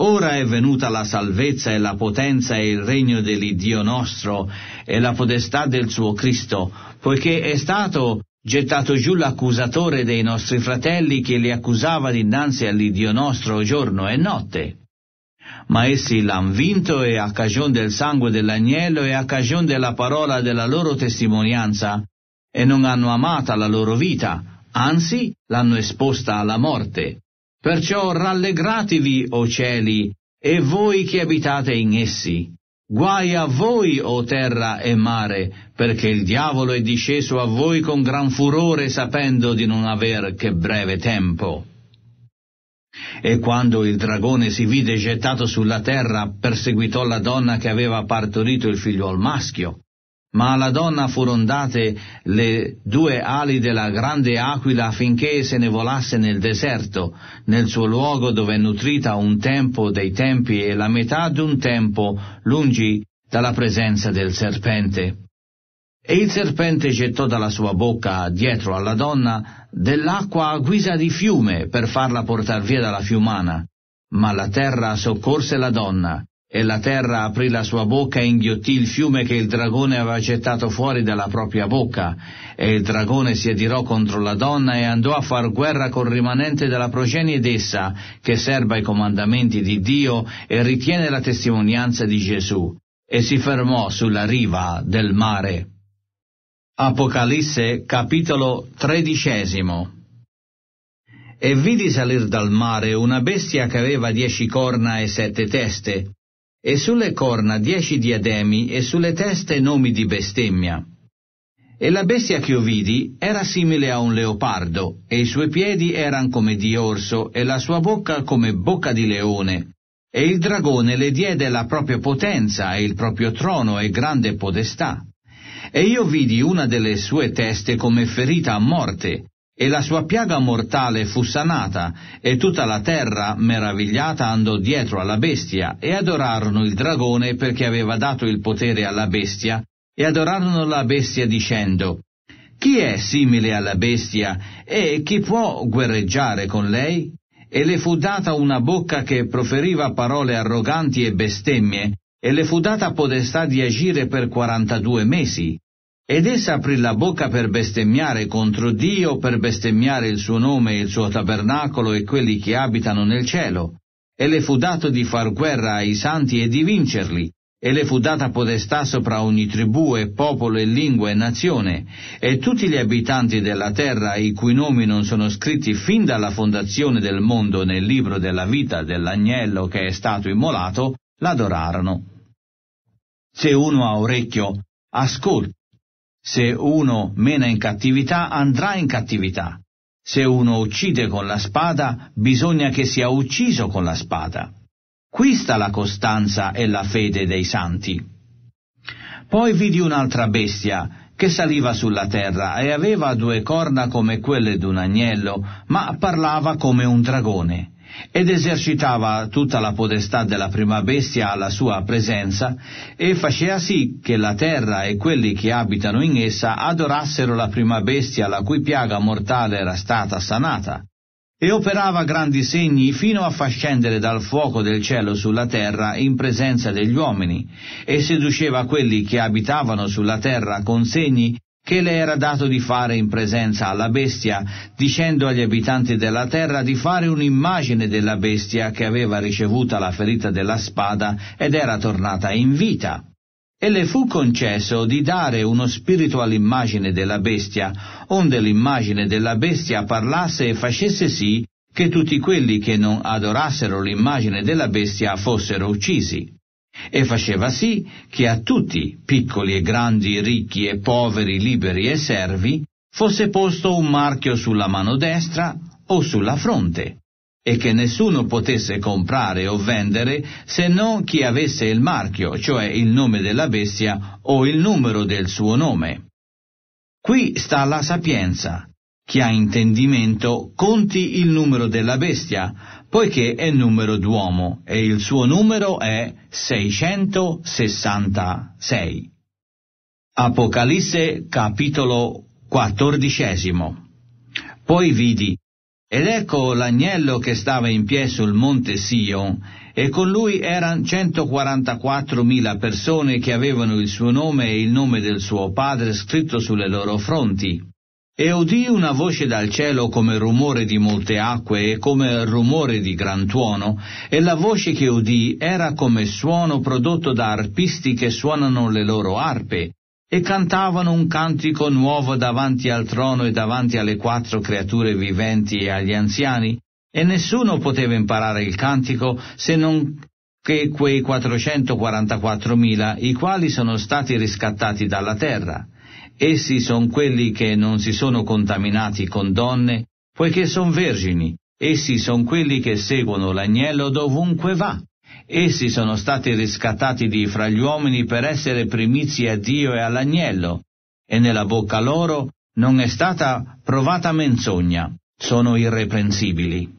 ora è venuta la salvezza e la potenza e il regno dell'Iddio nostro e la potestà del suo Cristo, poiché è stato gettato giù l'accusatore dei nostri fratelli che li accusava dinanzi all'Iddio nostro giorno e notte. Ma essi l'han vinto e a cagion del sangue dell'agnello e a cagion della parola della loro testimonianza, e non hanno amata la loro vita, anzi l'hanno esposta alla morte. Perciò rallegratevi, o cieli, e voi che abitate in essi. Guai a voi, o terra e mare, perché il diavolo è disceso a voi con gran furore, sapendo di non aver che breve tempo. E quando il dragone si vide gettato sulla terra, perseguitò la donna che aveva partorito il figliuol maschio. Ma alla donna furono date le due ali della grande aquila affinché se ne volasse nel deserto, nel suo luogo dove è nutrita un tempo dei tempi e la metà d'un tempo lungi dalla presenza del serpente. E il serpente gettò dalla sua bocca dietro alla donna dell'acqua a guisa di fiume per farla portar via dalla fiumana. Ma la terra soccorse la donna, e la terra aprì la sua bocca e inghiottì il fiume che il dragone aveva gettato fuori dalla propria bocca. E il dragone si adirò contro la donna e andò a far guerra col rimanente della progenie d'essa, che serba i comandamenti di Dio e ritiene la testimonianza di Gesù, e si fermò sulla riva del mare. Apocalisse capitolo tredicesimo. E vidi salir dal mare una bestia che aveva dieci corna e sette teste, e sulle corna dieci diademi e sulle teste nomi di bestemmia. E la bestia che io vidi era simile a un leopardo, e i suoi piedi eran come di orso, e la sua bocca come bocca di leone. E il dragone le diede la propria potenza e il proprio trono e grande podestà. E io vidi una delle sue teste come ferita a morte, e la sua piaga mortale fu sanata, e tutta la terra, meravigliata, andò dietro alla bestia, e adorarono il dragone perché aveva dato il potere alla bestia, e adorarono la bestia dicendo: chi è simile alla bestia, e chi può guerreggiare con lei? E le fu data una bocca che proferiva parole arroganti e bestemmie, e le fu data potestà di agire per quarantadue mesi. Ed essa aprì la bocca per bestemmiare contro Dio, per bestemmiare il suo nome e il suo tabernacolo e quelli che abitano nel cielo. E le fu dato di far guerra ai santi e di vincerli. E le fu data potestà sopra ogni tribù e popolo e lingua e nazione. E tutti gli abitanti della terra, i cui nomi non sono scritti fin dalla fondazione del mondo nel libro della vita dell'agnello che è stato immolato, l'adorarono. Se uno ha orecchio, ascolti. Se uno mena in cattività, andrà in cattività. Se uno uccide con la spada, bisogna che sia ucciso con la spada. Qui sta la costanza e la fede dei santi. Poi vidi un'altra bestia che saliva sulla terra e aveva due corna come quelle d'un agnello, ma parlava come un dragone. Ed esercitava tutta la potestà della prima bestia alla sua presenza, e faceva sì che la terra e quelli che abitano in essa adorassero la prima bestia la cui piaga mortale era stata sanata, e operava grandi segni fino a far scendere dal fuoco del cielo sulla terra in presenza degli uomini, e seduceva quelli che abitavano sulla terra con segni che le era dato di fare in presenza alla bestia, dicendo agli abitanti della terra di fare un'immagine della bestia che aveva ricevuta la ferita della spada ed era tornata in vita. E le fu concesso di dare uno spirito all'immagine della bestia, onde l'immagine della bestia parlasse e facesse sì che tutti quelli che non adorassero l'immagine della bestia fossero uccisi. E faceva sì che a tutti, piccoli e grandi, ricchi e poveri, liberi e servi, fosse posto un marchio sulla mano destra o sulla fronte, e che nessuno potesse comprare o vendere se non chi avesse il marchio, cioè il nome della bestia o il numero del suo nome. Qui sta la sapienza. Chi ha intendimento conti il numero della bestia, poiché è numero d'uomo, e il suo numero è seicentosessantasei. Apocalisse capitolo quattordicesimo. Poi vidi, ed ecco l'agnello che stava in piedi sul monte Sion, e con lui erano centoquarantaquattromila persone che avevano il suo nome e il nome del suo padre scritto sulle loro fronti. E udì una voce dal cielo come rumore di molte acque e come rumore di gran tuono, e la voce che udì era come suono prodotto da arpisti che suonano le loro arpe, e cantavano un cantico nuovo davanti al trono e davanti alle quattro creature viventi e agli anziani, e nessuno poteva imparare il cantico se non che quei quattrocentoquarantaquattromila, i quali sono stati riscattati dalla terra. Essi sono quelli che non si sono contaminati con donne, poiché sono vergini. Essi sono quelli che seguono l'agnello dovunque va. Essi sono stati riscattati di fra gli uomini per essere primizie a Dio e all'agnello, e nella bocca loro non è stata provata menzogna. Sono irreprensibili.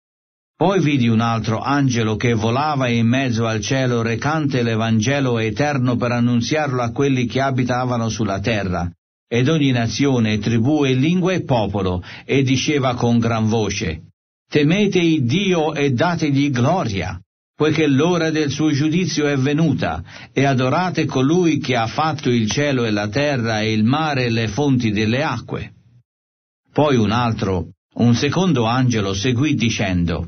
Poi vidi un altro angelo che volava in mezzo al cielo recante l'Evangelo eterno per annunziarlo a quelli che abitavano sulla terra, ed ogni nazione, tribù e lingua e popolo, e diceva con gran voce: temete il Dio e dategli gloria, poiché l'ora del suo giudizio è venuta, e adorate colui che ha fatto il cielo e la terra e il mare e le fonti delle acque. Poi un altro, un secondo angelo seguì dicendo: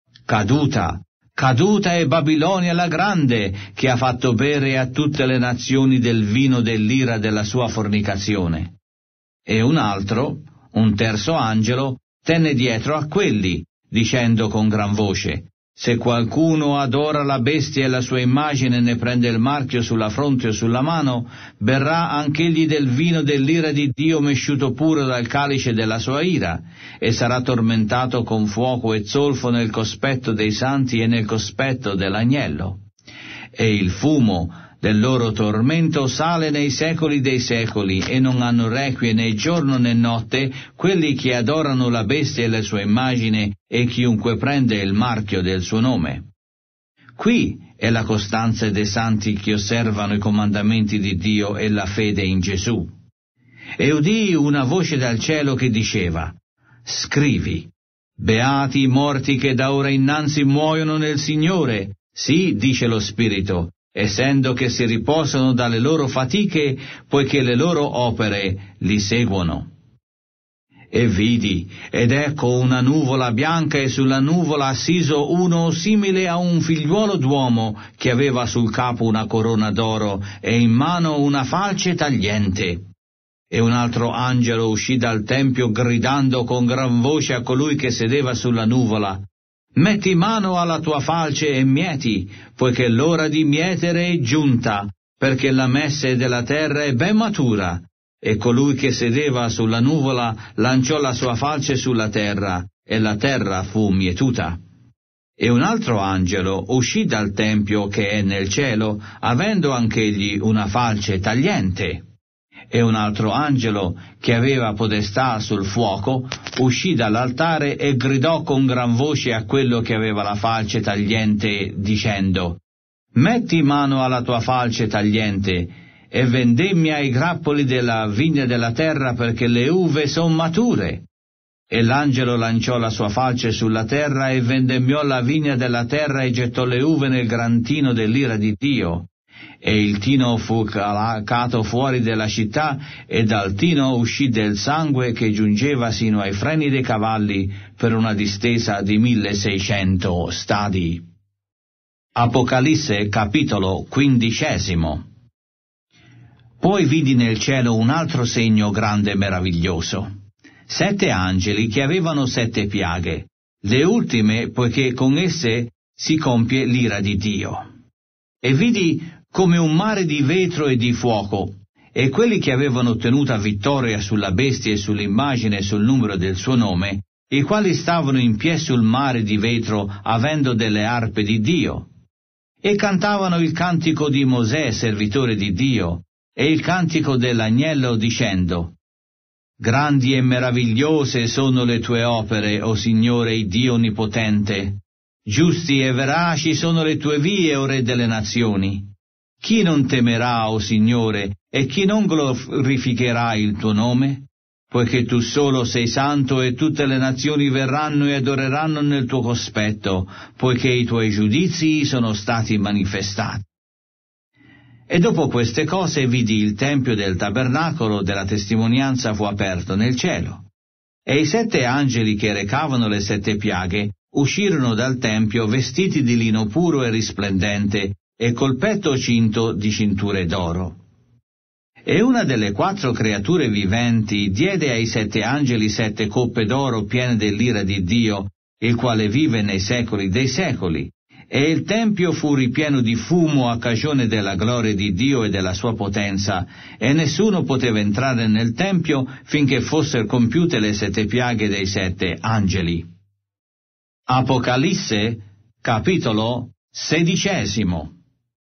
Caduta, caduta è Babilonia la grande, che ha fatto bere a tutte le nazioni del vino dell'ira della sua fornicazione. E un altro, un terzo angelo, tenne dietro a quelli, dicendo con gran voce: se qualcuno adora la bestia e la sua immagine e ne prende il marchio sulla fronte o sulla mano, berrà anch'egli del vino dell'ira di Dio mesciuto puro dal calice della sua ira, e sarà tormentato con fuoco e zolfo nel cospetto dei santi e nel cospetto dell'agnello. E il fumo del loro tormento sale nei secoli dei secoli, e non hanno requie né giorno né notte quelli che adorano la bestia e la sua immagine e chiunque prende il marchio del suo nome. Qui è la costanza dei santi che osservano i comandamenti di Dio e la fede in Gesù. E udii una voce dal cielo che diceva: scrivi, beati i morti che da ora innanzi muoiono nel Signore, sì, dice lo Spirito, essendo che si riposano dalle loro fatiche, poiché le loro opere li seguono. E vidi, ed ecco una nuvola bianca, e sulla nuvola assiso uno simile a un figliuolo d'uomo, che aveva sul capo una corona d'oro e in mano una falce tagliente. E un altro angelo uscì dal tempio gridando con gran voce a colui che sedeva sulla nuvola: metti mano alla tua falce e mieti, poiché l'ora di mietere è giunta, perché la messe della terra è ben matura. E colui che sedeva sulla nuvola lanciò la sua falce sulla terra, e la terra fu mietuta. E un altro angelo uscì dal tempio che è nel cielo, avendo anch'egli una falce tagliente. E un altro angelo, che aveva podestà sul fuoco, uscì dall'altare e gridò con gran voce a quello che aveva la falce tagliente, dicendo: metti mano alla tua falce tagliente, e vendemmia i grappoli della vigna della terra, perché le uve son mature. E l'angelo lanciò la sua falce sulla terra e vendemmiò la vigna della terra e gettò le uve nel gran tino dell'ira di Dio. E il tino fu calacato fuori della città, e dal tino uscì del sangue che giungeva sino ai freni dei cavalli per una distesa di milleseicento stadi. Apocalisse capitolo quindicesimo. Poi vidi nel cielo un altro segno grande e meraviglioso. Sette angeli che avevano sette piaghe, le ultime poiché con esse si compie l'ira di Dio. E vidi come un mare di vetro e di fuoco, e quelli che avevano ottenuta vittoria sulla bestia e sull'immagine e sul numero del suo nome, i quali stavano in piedi sul mare di vetro avendo delle arpe di Dio, e cantavano il cantico di Mosè, servitore di Dio, e il cantico dell'agnello, dicendo: grandi e meravigliose sono le tue opere, o Signore Dio onnipotente. Giusti e veraci sono le tue vie, o Re delle nazioni. Chi non temerà, o Signore, e chi non glorificherà il tuo nome? poiché tu solo sei santo e tutte le nazioni verranno e adoreranno nel tuo cospetto, poiché i tuoi giudizi sono stati manifestati. E dopo queste cose vidi il tempio del tabernacolo della testimonianza fu aperto nel cielo, e i sette angeli che recavano le sette piaghe uscirono dal tempio vestiti di lino puro e risplendente e col petto cinto di cinture d'oro. E una delle quattro creature viventi diede ai sette angeli sette coppe d'oro piene dell'ira di Dio, il quale vive nei secoli dei secoli, e il tempio fu ripieno di fumo a cagione della gloria di Dio e della sua potenza, e nessuno poteva entrare nel tempio finché fossero compiute le sette piaghe dei sette angeli. Apocalisse, capitolo sedicesimo.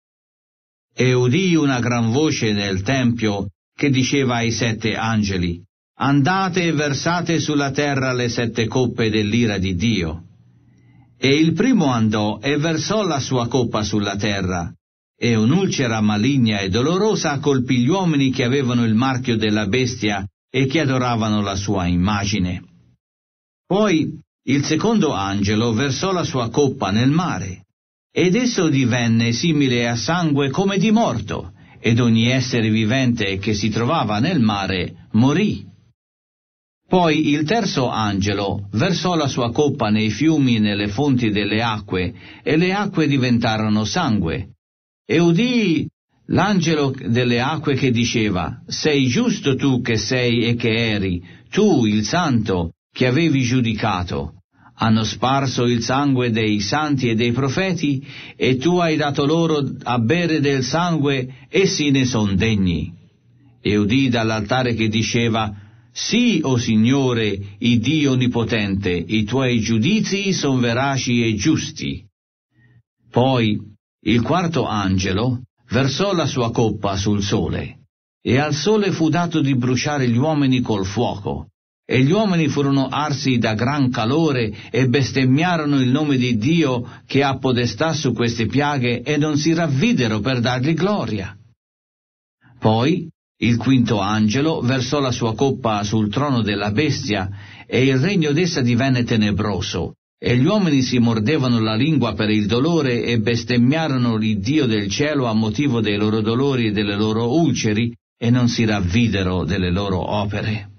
E udii una gran voce nel tempio che diceva ai sette angeli: andate e versate sulla terra le sette coppe dell'ira di Dio. E il primo andò e versò la sua coppa sulla terra, e un'ulcera maligna e dolorosa colpì gli uomini che avevano il marchio della bestia e che adoravano la sua immagine. Poi il secondo angelo versò la sua coppa nel mare, ed esso divenne simile a sangue come di morto, ed ogni essere vivente che si trovava nel mare morì. Poi il terzo angelo versò la sua coppa nei fiumi e nelle fonti delle acque, e le acque diventarono sangue. E udii l'angelo delle acque che diceva: sei giusto tu che sei e che eri, tu il santo, che avevi giudicato. Hanno sparso il sangue dei santi e dei profeti, e tu hai dato loro a bere del sangue, essi ne son degni. E udii dall'altare che diceva: sì, o Signore, il Dio Onnipotente, i tuoi giudizi son veraci e giusti. Poi il quarto angelo versò la sua coppa sul sole, e al sole fu dato di bruciare gli uomini col fuoco, e gli uomini furono arsi da gran calore e bestemmiarono il nome di Dio che ha podestà su queste piaghe, e non si ravvidero per dargli gloria. Poi il quinto angelo versò la sua coppa sul trono della bestia, e il regno d'essa divenne tenebroso, e gli uomini si mordevano la lingua per il dolore e bestemmiarono il Dio del cielo a motivo dei loro dolori e delle loro ulceri, e non si ravvidero delle loro opere.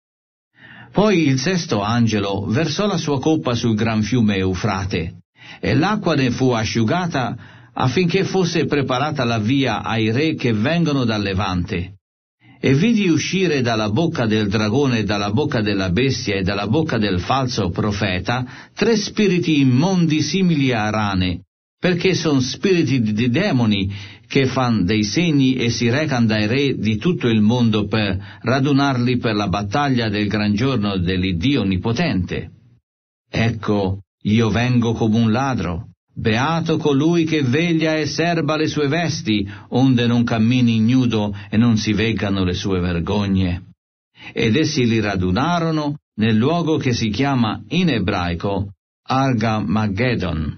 Poi il sesto angelo versò la sua coppa sul gran fiume Eufrate, e l'acqua ne fu asciugata affinché fosse preparata la via ai re che vengono dal Levante. E vidi uscire dalla bocca del dragone e dalla bocca della bestia e dalla bocca del falso profeta tre spiriti immondi simili a rane, perché son spiriti di demoni che fan dei segni e si recan dai re di tutto il mondo per radunarli per la battaglia del gran giorno dell'Iddio Onnipotente. Ecco, io vengo come un ladro. Beato colui che veglia e serba le sue vesti, onde non cammini ignudo e non si veggano le sue vergogne. Ed essi li radunarono nel luogo che si chiama in ebraico Argamageddon.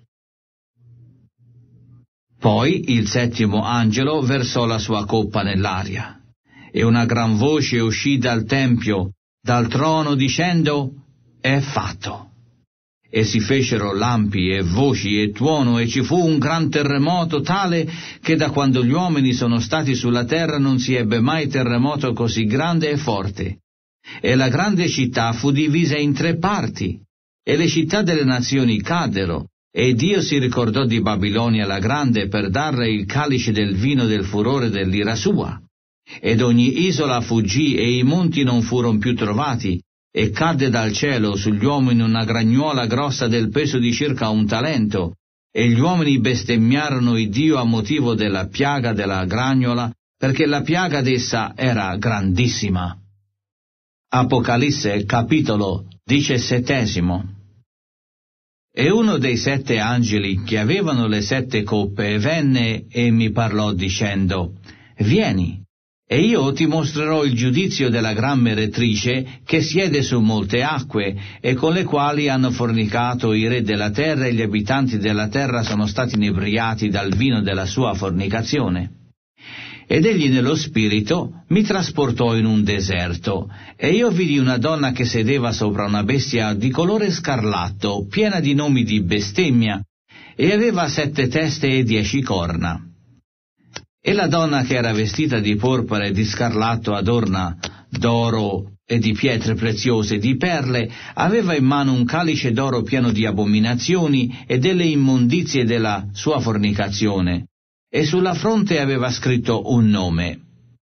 Poi il settimo angelo versò la sua coppa nell'aria, e una gran voce uscì dal tempio, dal trono, dicendo: è fatto. E si fecero lampi e voci e tuono, e ci fu un gran terremoto tale che da quando gli uomini sono stati sulla terra non si ebbe mai terremoto così grande e forte. E la grande città fu divisa in tre parti, e le città delle nazioni caddero, e Dio si ricordò di Babilonia la grande per darle il calice del vino del furore dell'ira sua. Ed ogni isola fuggì, e i monti non furono più trovati, e cadde dal cielo sugli uomini una gragnuola grossa del peso di circa un talento, e gli uomini bestemmiarono il Dio a motivo della piaga della gragnola, perché la piaga d'essa era grandissima. Apocalisse capitolo diciassettesimo. E uno dei sette angeli che avevano le sette coppe venne e mi parlò dicendo: vieni, e io ti mostrerò il giudizio della gran meretrice che siede su molte acque, e con le quali hanno fornicato i re della terra, e gli abitanti della terra sono stati inebriati dal vino della sua fornicazione. Ed egli nello spirito mi trasportò in un deserto, e io vidi una donna che sedeva sopra una bestia di colore scarlatto, piena di nomi di bestemmia, e aveva sette teste e dieci corna. E la donna, che era vestita di porpora e di scarlatto adorna d'oro e di pietre preziose e di perle, aveva in mano un calice d'oro pieno di abominazioni e delle immondizie della sua fornicazione, e sulla fronte aveva scritto un nome: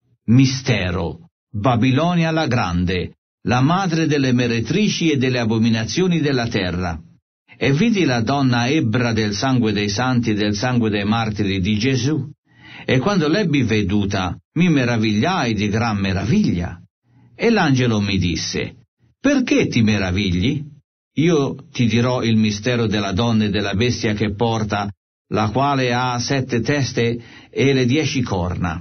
Mistero, Babilonia la Grande, la madre delle meretrici e delle abominazioni della terra. E vidi la donna ebbra del sangue dei santi e del sangue dei martiri di Gesù, e quando l'ebbi veduta mi meravigliai di gran meraviglia. E l'angelo mi disse: perché ti meravigli? Io ti dirò il mistero della donna e della bestia che porta, la quale ha sette teste e le dieci corna.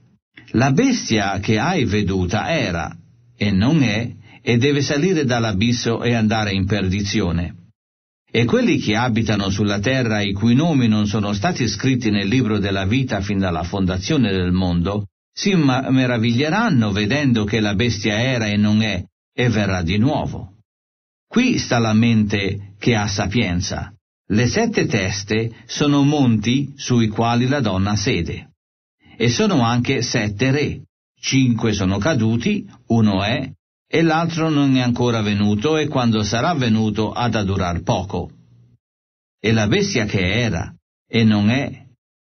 La bestia che hai veduta era, e non è, e deve salire dall'abisso e andare in perdizione. E quelli che abitano sulla terra, i cui nomi non sono stati scritti nel libro della vita fin dalla fondazione del mondo, si meraviglieranno vedendo che la bestia era e non è, e verrà di nuovo. Qui sta la mente che ha sapienza. Le sette teste sono monti sui quali la donna sede. E sono anche sette re. Cinque sono caduti, uno è, e l'altro non è ancora venuto, e quando sarà venuto ha da durar poco. E la bestia che era, e non è,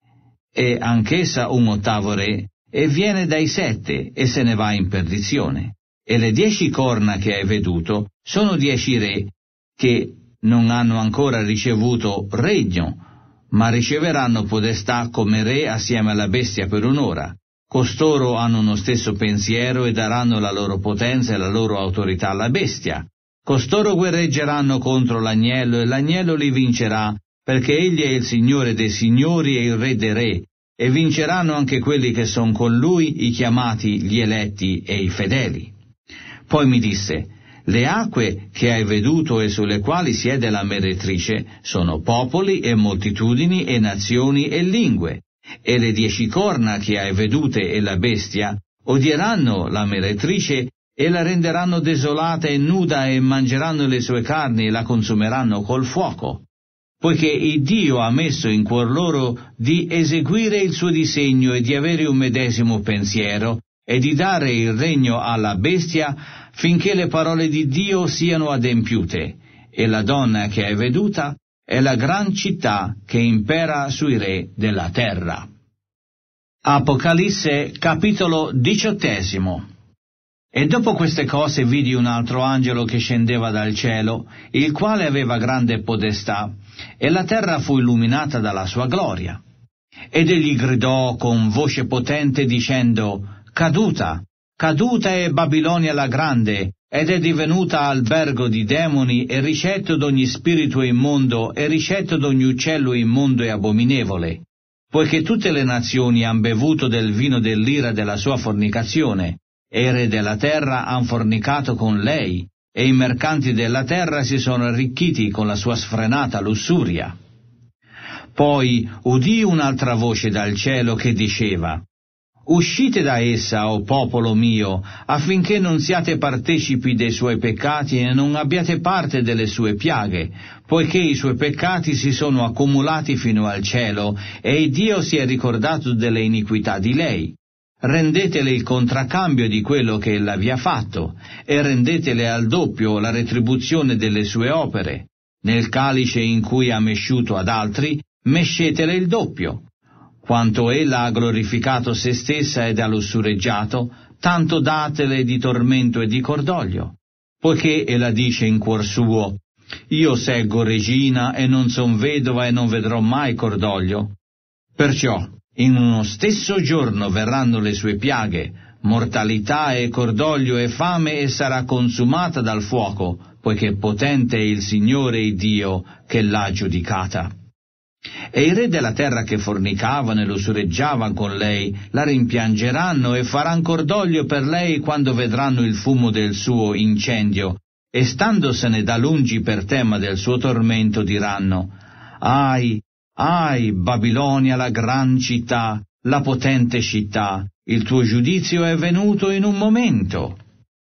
è anch'essa un ottavo re, e viene dai sette, e se ne va in perdizione. E le dieci corna che hai veduto sono dieci re, che non hanno ancora ricevuto regno, ma riceveranno podestà come re assieme alla bestia per un'ora. Costoro hanno uno stesso pensiero e daranno la loro potenza e la loro autorità alla bestia. Costoro guerreggeranno contro l'agnello, e l'agnello li vincerà, perché egli è il Signore dei signori e il Re dei re, e vinceranno anche quelli che son con lui, i chiamati, gli eletti e i fedeli. Poi mi disse: le acque che hai veduto e sulle quali siede la meretrice sono popoli e moltitudini e nazioni e lingue, e le dieci corna che hai vedute e la bestia odieranno la meretrice e la renderanno desolata e nuda, e mangeranno le sue carni e la consumeranno col fuoco, poiché il Dio ha messo in cuor loro di eseguire il suo disegno e di avere un medesimo pensiero e di dare il regno alla bestia finché le parole di Dio siano adempiute, e la donna che hai veduta è la gran città che impera sui re della terra. Apocalisse capitolo diciottesimo. E dopo queste cose vidi un altro angelo che scendeva dal cielo, il quale aveva grande podestà, e la terra fu illuminata dalla sua gloria. Ed egli gridò con voce potente dicendo: Caduta, caduta è Babilonia la grande, ed è divenuta albergo di demoni e ricetto d'ogni spirito immondo e ricetto d'ogni uccello immondo e abominevole, poiché tutte le nazioni han bevuto del vino dell'ira della sua fornicazione, e i re della terra han fornicato con lei, e i mercanti della terra si sono arricchiti con la sua sfrenata lussuria. Poi udii un'altra voce dal cielo che diceva: Uscite da essa, o popolo mio, affinché non siate partecipi dei suoi peccati e non abbiate parte delle sue piaghe, poiché i suoi peccati si sono accumulati fino al cielo, e Dio si è ricordato delle iniquità di lei. Rendetele il contraccambio di quello che ella vi ha fatto, e rendetele al doppio la retribuzione delle sue opere. Nel calice in cui ha mesciuto ad altri, mescetele il doppio. Quanto ella ha glorificato se stessa ed ha lussureggiato, tanto datele di tormento e di cordoglio. Poiché ella dice in cuor suo: Io seggo regina e non son vedova e non vedrò mai cordoglio. Perciò in uno stesso giorno verranno le sue piaghe, mortalità e cordoglio e fame, e sarà consumata dal fuoco, poiché potente è il Signore il Dio che l'ha giudicata. E i re della terra che fornicavano e lussureggiavano con lei la rimpiangeranno e faranno cordoglio per lei quando vedranno il fumo del suo incendio, e standosene da lungi per tema del suo tormento diranno: Ahi, ahi, Babilonia la gran città, la potente città, il tuo giudizio è venuto in un momento.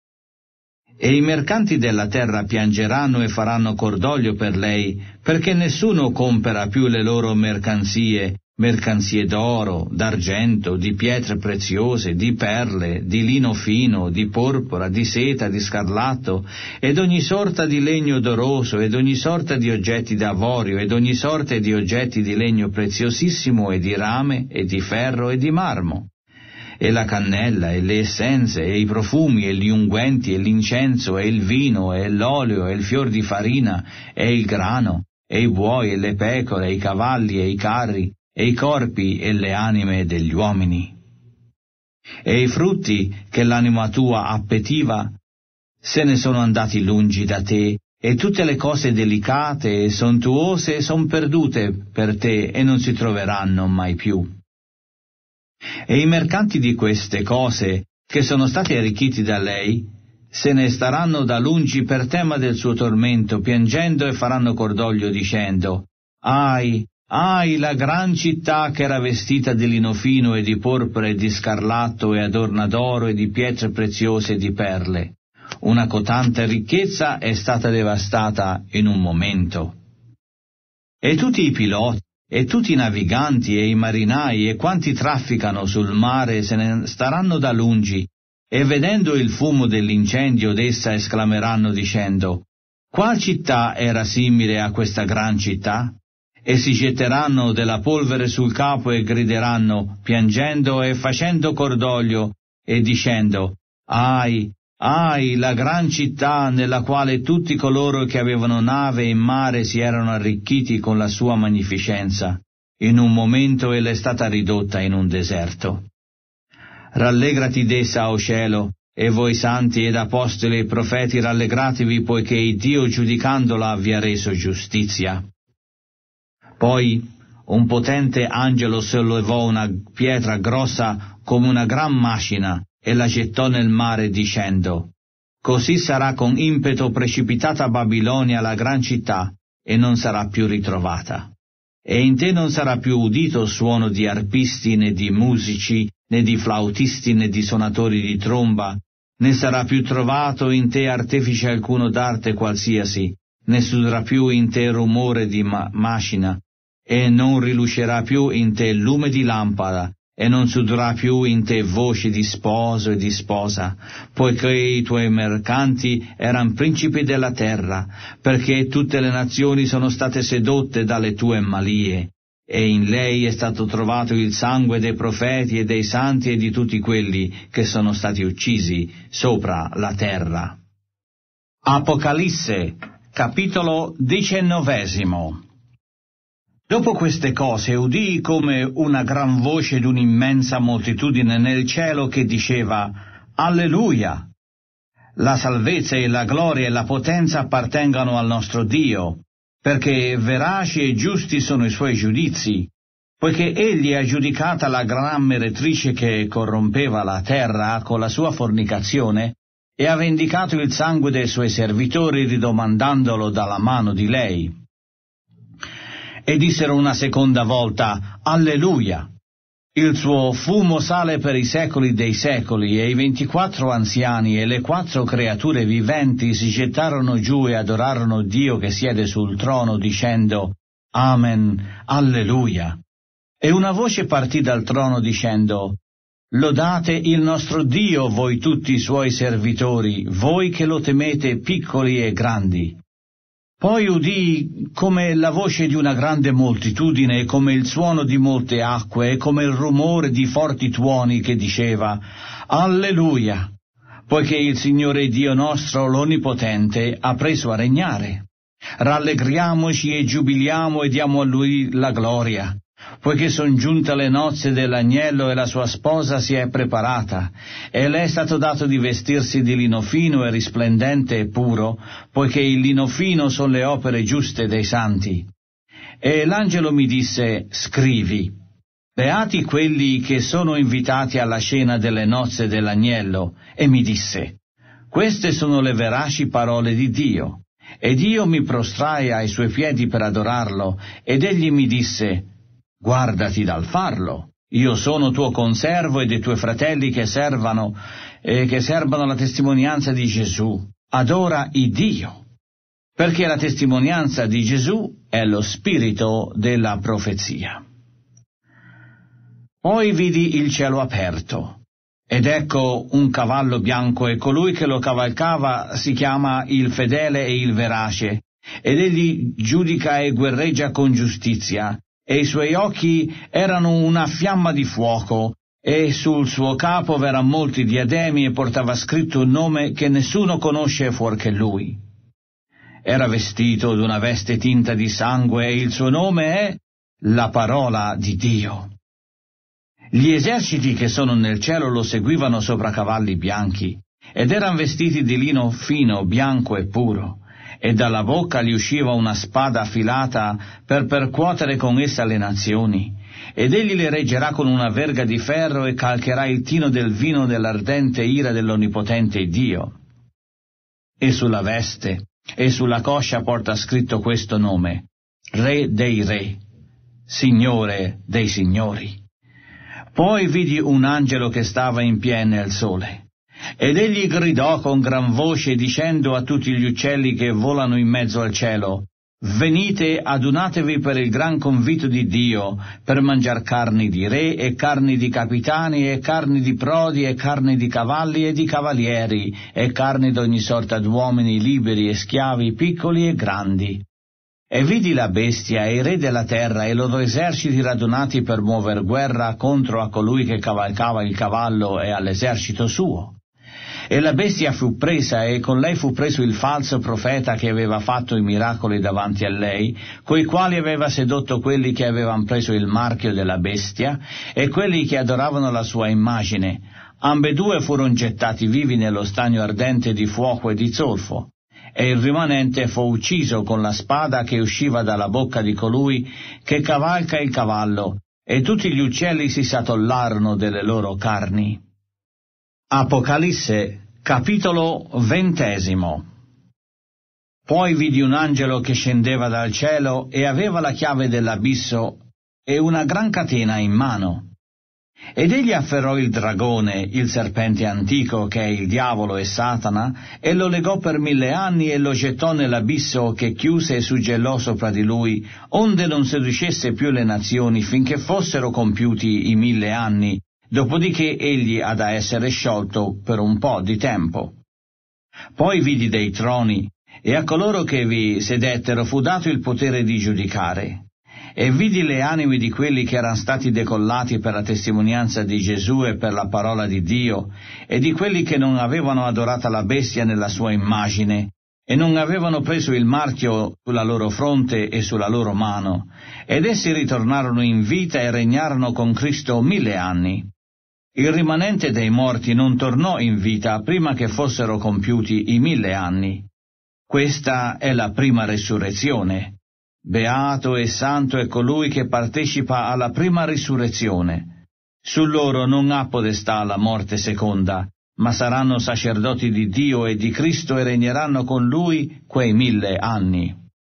E i mercanti della terra piangeranno e faranno cordoglio per lei, perché nessuno compera più le loro mercanzie, mercanzie d'oro, d'argento, di pietre preziose, di perle, di lino fino, di porpora, di seta, di scarlatto, ed ogni sorta di legno odoroso, ed ogni sorta di oggetti d'avorio, ed ogni sorta di oggetti di legno preziosissimo, e di rame, e di ferro, e di marmo. E la cannella, e le essenze, e i profumi, e gli unguenti, e l'incenso, e il vino, e l'olio, e il fior di farina, e il grano, e i buoi, e le pecore, e i cavalli, e i carri, e i corpi, e le anime degli uomini. E i frutti che l'anima tua appetiva se ne sono andati lungi da te, e tutte le cose delicate e sontuose son perdute per te e non si troveranno mai più. E i mercanti di queste cose, che sono stati arricchiti da lei, se ne staranno da lungi per tema del suo tormento, piangendo e faranno cordoglio dicendo: Ahi, ahi, la gran città che era vestita di lino fino e di porpora e di scarlatto e adorna d'oro e di pietre preziose e di perle. Una cotante ricchezza è stata devastata in un momento. E tutti i piloti, e tutti i naviganti e i marinai e quanti trafficano sul mare se ne staranno da lungi, e vedendo il fumo dell'incendio d'essa esclameranno dicendo: Qual città era simile a questa gran città? E si getteranno della polvere sul capo e grideranno, piangendo e facendo cordoglio, e dicendo: Ahi, ahi, la gran città nella quale tutti coloro che avevano nave in mare si erano arricchiti con la sua magnificenza. In un momento ella è stata ridotta in un deserto. Rallegrati d'essa, o cielo, e voi santi ed apostoli e profeti rallegratevi, poiché il Dio giudicandola vi ha reso giustizia. Poi un potente angelo sollevò una pietra grossa come una gran macina e la gettò nel mare dicendo: Così sarà con impeto precipitata Babilonia la gran città, e non sarà più ritrovata. E in te non sarà più udito suono di arpisti, né di musici, né di flautisti, né di suonatori di tromba, né sarà più trovato in te artefice alcuno d'arte qualsiasi, né s'udrà più in te rumore di ma- macina, e non rilucerà più in te lume di lampada, e non s'udrà più in te voce di sposo e di sposa, poiché i tuoi mercanti eran principi della terra, perché tutte le nazioni sono state sedotte dalle tue malie, e in lei è stato trovato il sangue dei profeti e dei santi e di tutti quelli che sono stati uccisi sopra la terra. Apocalisse, capitolo diciannovesimo. Dopo queste cose udii come una gran voce d'un'immensa moltitudine nel cielo che diceva: Alleluia! La salvezza e la gloria e la potenza appartengano al nostro Dio, perché veraci e giusti sono i suoi giudizi, poiché egli ha giudicata la gran meretrice che corrompeva la terra con la sua fornicazione, e ha vendicato il sangue dei suoi servitori ridomandandolo dalla mano di lei. E dissero una seconda volta: Alleluia! Il suo fumo sale per i secoli dei secoli, e i ventiquattro anziani e le quattro creature viventi si gettarono giù e adorarono Dio che siede sul trono, dicendo: Amen, Alleluia! E una voce partì dal trono dicendo: Lodate il nostro Dio, voi tutti i suoi servitori, voi che lo temete, piccoli e grandi. Poi udii come la voce di una grande moltitudine, e come il suono di molte acque, e come il rumore di forti tuoni che diceva: Alleluia! Poiché il Signore Dio nostro, l'Onnipotente, ha preso a regnare. Rallegriamoci e giubiliamo e diamo a Lui la gloria, poiché son giunte le nozze dell'agnello e la sua sposa si è preparata, e le è stato dato di vestirsi di lino fino e risplendente e puro, poiché il lino fino sono le opere giuste dei santi. E l'angelo mi disse: Scrivi: Beati quelli che sono invitati alla cena delle nozze dell'agnello. E mi disse: Queste sono le veraci parole di Dio. Ed io mi prostrai ai suoi piedi per adorarlo, ed egli mi disse: Guardati dal farlo, Io sono tuo conservo e dei tuoi fratelli che servano e che serbano la testimonianza di Gesù. Adora il Dio, perché la testimonianza di Gesù è lo spirito della profezia. Poi vidi il cielo aperto, ed ecco un cavallo bianco, e colui che lo cavalcava si chiama il fedele e il verace, ed egli giudica e guerreggia con giustizia, e i suoi occhi erano una fiamma di fuoco, e sul suo capo v'eran molti diademi, e portava scritto un nome che nessuno conosce fuorché lui. Era vestito d'una veste tinta di sangue, e il suo nome è la parola di Dio. Gli eserciti che sono nel cielo lo seguivano sopra cavalli bianchi, ed eran vestiti di lino fino, bianco e puro, e dalla bocca gli usciva una spada affilata per percuotere con essa le nazioni, ed egli le reggerà con una verga di ferro e calcherà il tino del vino dell'ardente ira dell'Onnipotente Dio. E sulla veste e sulla coscia porta scritto questo nome: Re dei Re, Signore dei Signori. Poi vidi un angelo che stava in piè nel sole, ed egli gridò con gran voce dicendo a tutti gli uccelli che volano in mezzo al cielo: venite, adunatevi per il gran convito di Dio, per mangiar carni di re, e carni di capitani, e carni di prodi, e carni di cavalli e di cavalieri, e carni d'ogni sorta d'uomini liberi e schiavi, piccoli e grandi. E vidi la bestia e i re della terra e i loro eserciti radunati per muover guerra contro a colui che cavalcava il cavallo e all'esercito suo. E la bestia fu presa, e con lei fu preso il falso profeta che aveva fatto i miracoli davanti a lei, coi quali aveva sedotto quelli che avevano preso il marchio della bestia e quelli che adoravano la sua immagine. Ambedue furono gettati vivi nello stagno ardente di fuoco e di zolfo. E il rimanente fu ucciso con la spada che usciva dalla bocca di colui che cavalca il cavallo, e tutti gli uccelli si satollarono delle loro carni. Apocalisse, capitolo ventesimo. Poi vidi un angelo che scendeva dal cielo e aveva la chiave dell'abisso e una gran catena in mano. Ed egli afferrò il dragone, il serpente antico, che è il diavolo e Satana, e lo legò per mille anni e lo gettò nell'abisso, che chiuse e suggellò sopra di lui, onde non seducesse più le nazioni finché fossero compiuti i mille anni, dopodiché egli ha da essere sciolto per un po' di tempo. Poi vidi dei troni, e a coloro che vi sedettero fu dato il potere di giudicare. E vidi le anime di quelli che erano stati decollati per la testimonianza di Gesù e per la parola di Dio, e di quelli che non avevano adorato la bestia nella sua immagine, e non avevano preso il marchio sulla loro fronte e sulla loro mano, ed essi ritornarono in vita e regnarono con Cristo mille anni. Il rimanente dei morti non tornò in vita prima che fossero compiuti i mille anni. Questa è la prima resurrezione. Beato e santo è colui che partecipa alla prima risurrezione. Su loro non ha potestà la morte seconda, ma saranno sacerdoti di Dio e di Cristo e regneranno con lui quei mille anni.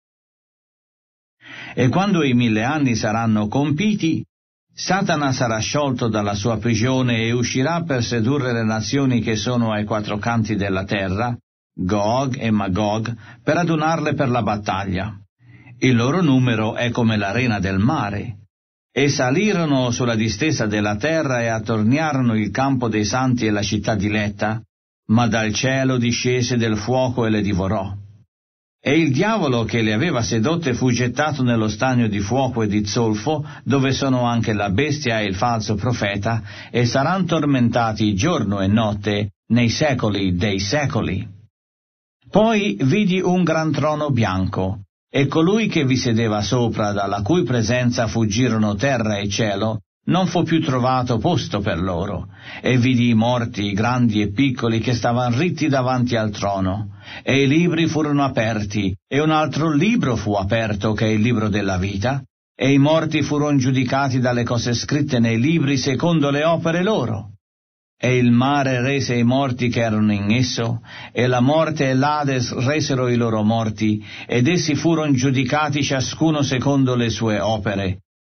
E quando i mille anni saranno compiti, Satana sarà sciolto dalla sua prigione e uscirà per sedurre le nazioni che sono ai quattro canti della terra, Gog e Magog, per adunarle per la battaglia. Il loro numero è come l'arena del mare. E salirono sulla distesa della terra e attorniarono il campo dei santi e la città diletta, ma dal cielo discese del fuoco e le divorò. E il diavolo che le aveva sedotte fu gettato nello stagno di fuoco e di zolfo, dove sono anche la bestia e il falso profeta, e saranno tormentati giorno e notte nei secoli dei secoli. Poi vidi un gran trono bianco, e colui che vi sedeva sopra, dalla cui presenza fuggirono terra e cielo, non fu più trovato posto per loro. E vidi i morti, grandi e piccoli, che stavano ritti davanti al trono. E i libri furono aperti, e un altro libro fu aperto, che è il libro della vita, e i morti furono giudicati dalle cose scritte nei libri secondo le opere loro. E il mare rese i morti che erano in esso, e la morte e l'Ades resero i loro morti, ed essi furono giudicati ciascuno secondo le sue opere.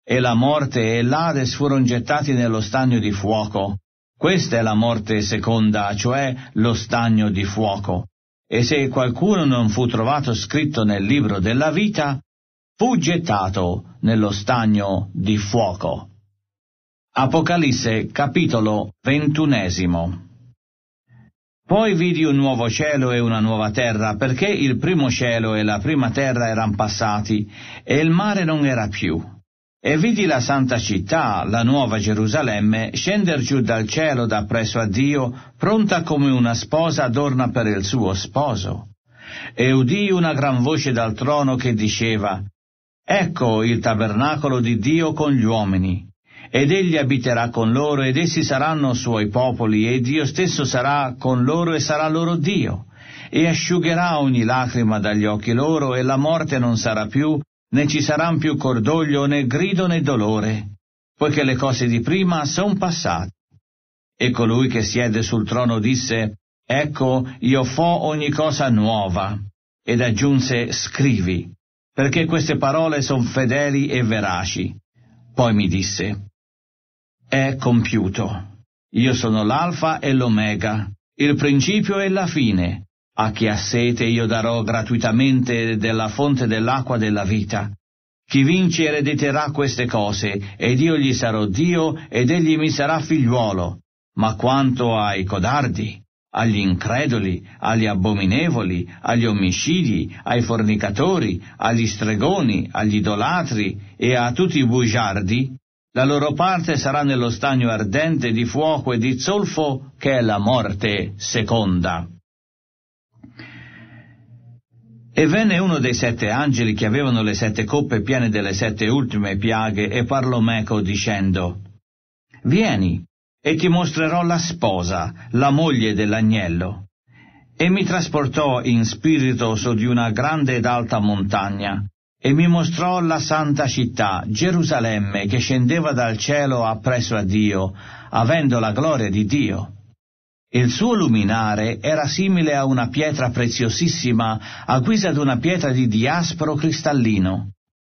e la morte e l'Ades furono gettati nello stagno di fuoco. Questa è la morte seconda, cioè lo stagno di fuoco. E se qualcuno non fu trovato scritto nel libro della vita, fu gettato nello stagno di fuoco. Apocalisse capitolo ventunesimo. Poi vidi un nuovo cielo e una nuova terra, perché il primo cielo e la prima terra erano passati, e il mare non era più. E vidi la santa città, la nuova Gerusalemme, scender giù dal cielo da presso a Dio, pronta come una sposa adorna per il suo sposo. E udii una gran voce dal trono che diceva: Ecco il tabernacolo di Dio con gli uomini, ed egli abiterà con loro, ed essi saranno suoi popoli, e Dio stesso sarà con loro e sarà loro Dio, e asciugherà ogni lacrima dagli occhi loro, e la morte non sarà più, né ci saranno più cordoglio, né grido, né dolore, poiché le cose di prima son passate. E colui che siede sul trono disse: Ecco, io fo ogni cosa nuova. Ed aggiunse: Scrivi, perché queste parole son fedeli e veraci. Poi mi disse: È compiuto. Io sono l'Alfa e l'Omega, il principio e la fine. A chi ha sete io darò gratuitamente della fonte dell'acqua della vita. Chi vince erediterà queste cose, ed io gli sarò Dio, ed egli mi sarà figliuolo. Ma quanto ai codardi, agli increduli, agli abominevoli, agli omicidi, ai fornicatori, agli stregoni, agli idolatri e a tutti i bugiardi, la loro parte sarà nello stagno ardente di fuoco e di zolfo, che è la morte seconda. E venne uno dei sette angeli che avevano le sette coppe piene delle sette ultime piaghe e parlò meco dicendo: Vieni, e ti mostrerò la sposa, la moglie dell'agnello. E mi trasportò in spirito su di una grande ed alta montagna, e mi mostrò la santa città, Gerusalemme, che scendeva dal cielo appresso a Dio, avendo la gloria di Dio. Il suo luminare era simile a una pietra preziosissima, a guisa d'una pietra di diaspro cristallino.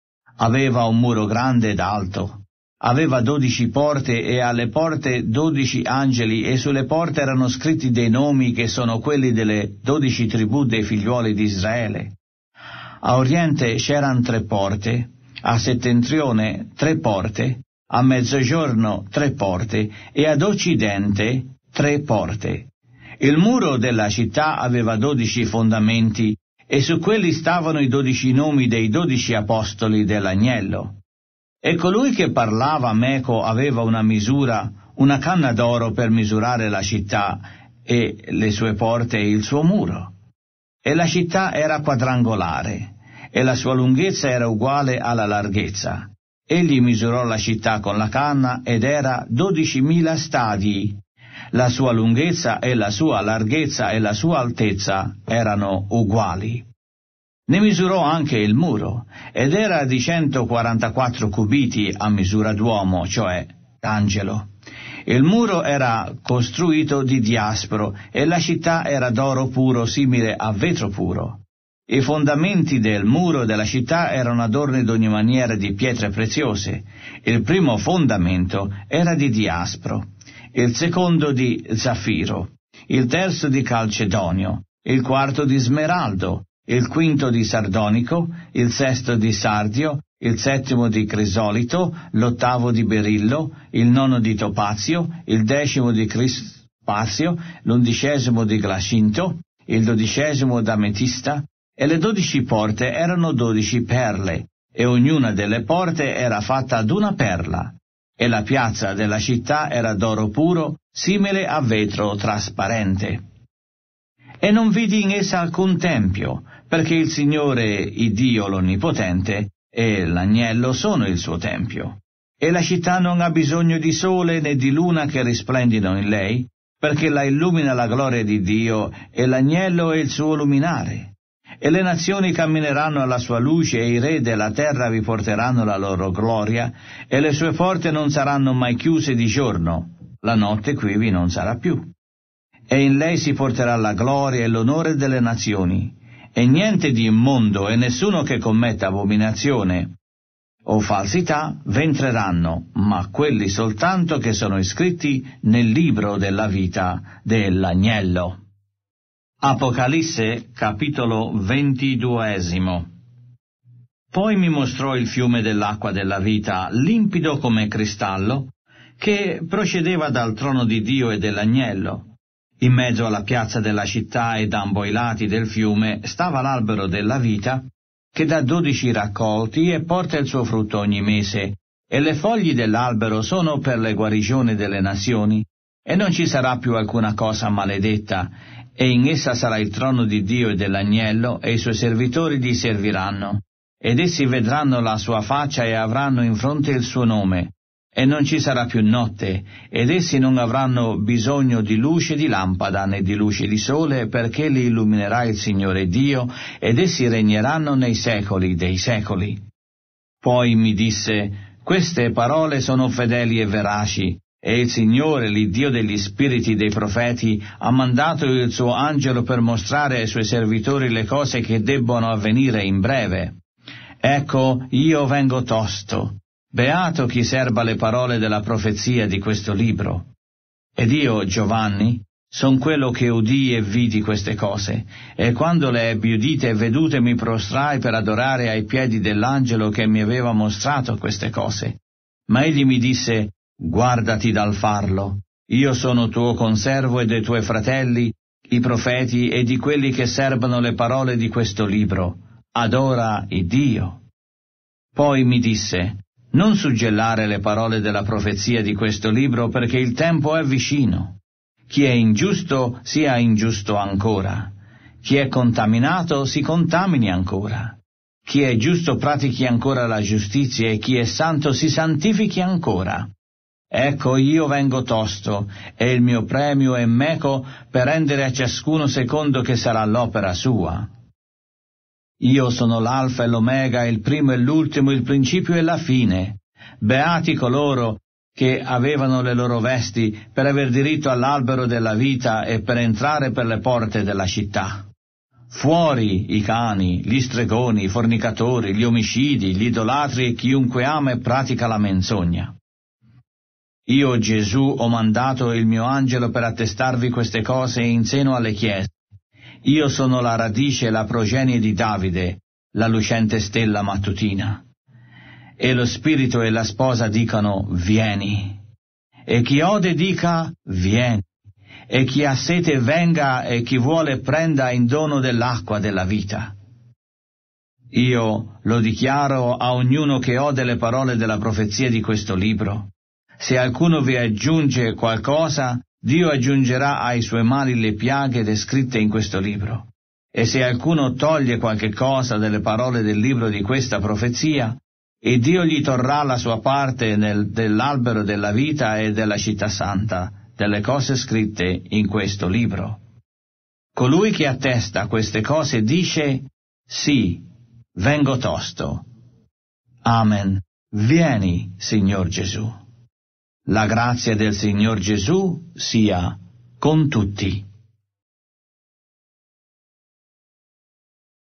Aveva un muro grande ed alto. Aveva dodici porte e alle porte dodici angeli, e sulle porte erano scritti dei nomi che sono quelli delle dodici tribù dei figliuoli di Israele. A oriente c'erano tre porte, a settentrione tre porte, a mezzogiorno tre porte e ad occidente tre porte. Il muro della città aveva dodici fondamenti, e su quelli stavano i dodici nomi dei dodici apostoli dell'agnello. E colui che parlava meco aveva una misura, una canna d'oro per misurare la città e le sue porte e il suo muro. E la città era quadrangolare, e la sua lunghezza era uguale alla larghezza. Egli misurò la città con la canna ed era dodicimila stadi. La sua lunghezza e la sua larghezza e la sua altezza erano uguali. Ne misurò anche il muro, ed era di centoquarantaquattro cubiti a misura d'uomo, cioè d'angelo. Il muro era costruito di diaspro, e la città era d'oro puro simile a vetro puro. I fondamenti del muro della città erano adorni d'ogni maniera di pietre preziose. Il primo fondamento era di diaspro, il secondo di zaffiro, il terzo di calcedonio, il quarto di smeraldo, il quinto di sardonico, il sesto di sardio, il settimo di crisolito, l'ottavo di berillo, il nono di topazio, il decimo di crispazio, l'undicesimo di glacinto, il dodicesimo d'ametista, e le dodici porte erano dodici perle, e ognuna delle porte era fatta ad una perla. E la piazza della città era d'oro puro, simile a vetro trasparente. E non vidi in essa alcun tempio, perché il Signore, il Dio l'Onnipotente, e l'agnello sono il suo tempio. E la città non ha bisogno di sole né di luna che risplendino in lei, perché la illumina la gloria di Dio, e l'agnello è il suo luminare. E le nazioni cammineranno alla sua luce, e i re della terra vi porteranno la loro gloria, e le sue porte non saranno mai chiuse di giorno, la notte quivi non sarà più. E in lei si porterà la gloria e l'onore delle nazioni, e niente di immondo e nessuno che commetta abominazione, o falsità v'entreranno, ma quelli soltanto che sono iscritti nel libro della vita dell'Agnello. Apocalisse, capitolo ventiduesimo. Poi mi mostrò il fiume dell'acqua della vita, limpido come cristallo, che procedeva dal trono di Dio e dell'Agnello. In mezzo alla piazza della città ed ambo i lati del fiume stava l'albero della vita, che dà dodici raccolti e porta il suo frutto ogni mese, e le foglie dell'albero sono per le guarigioni delle nazioni, e non ci sarà più alcuna cosa maledetta, e in essa sarà il trono di Dio e dell'Agnello, e i suoi servitori gli serviranno, ed essi vedranno la sua faccia e avranno in fronte il suo nome, e non ci sarà più notte, ed essi non avranno bisogno di luce di lampada né di luce di sole, perché li illuminerà il Signore Dio, ed essi regneranno nei secoli dei secoli. Poi mi disse: queste parole sono fedeli e veraci, e il Signore, l'Iddio degli spiriti dei profeti, ha mandato il suo angelo per mostrare ai suoi servitori le cose che debbono avvenire in breve. Ecco, io vengo tosto. Beato chi serba le parole della profezia di questo libro. Ed io, Giovanni, son quello che udì e vidi queste cose, e quando le ebbi udite e vedute mi prostrai per adorare ai piedi dell'angelo che mi aveva mostrato queste cose. Ma egli mi disse: guardati dal farlo, io sono tuo conservo e dei tuoi fratelli, i profeti, e di quelli che serbano le parole di questo libro. Adora il Dio. Poi mi disse: non suggellare le parole della profezia di questo libro, perché il tempo è vicino. Chi è ingiusto sia ingiusto ancora. Chi è contaminato si contamini ancora. Chi è giusto pratichi ancora la giustizia, e chi è santo si santifichi ancora. Ecco, io vengo tosto, e il mio premio è meco per rendere a ciascuno secondo che sarà l'opera sua. Io sono l'alfa e l'omega, il primo e l'ultimo, il principio e la fine. Beati coloro che avevano le loro vesti per aver diritto all'albero della vita e per entrare per le porte della città. Fuori i cani, gli stregoni, i fornicatori, gli omicidi, gli idolatri e chiunque ama e pratica la menzogna. Io, Gesù, ho mandato il mio angelo per attestarvi queste cose in seno alle chiese. Io sono la radice e la progenie di Davide, la lucente stella mattutina. E lo spirito e la sposa dicano: vieni. E chi ode dica: vieni. E chi ha sete venga, e chi vuole prenda in dono dell'acqua della vita. Io lo dichiaro a ognuno che ode le parole della profezia di questo libro. Se alcuno vi aggiunge qualcosa, Dio aggiungerà ai suoi mali le piaghe descritte in questo libro. E se alcuno toglie qualche cosa delle parole del libro di questa profezia, e Dio gli torrà la sua parte nel, dell'albero della vita e della città santa, delle cose scritte in questo libro. Colui che attesta queste cose dice: sì, vengo tosto. Amen. Vieni, Signor Gesù. La grazia del Signor Gesù sia con tutti.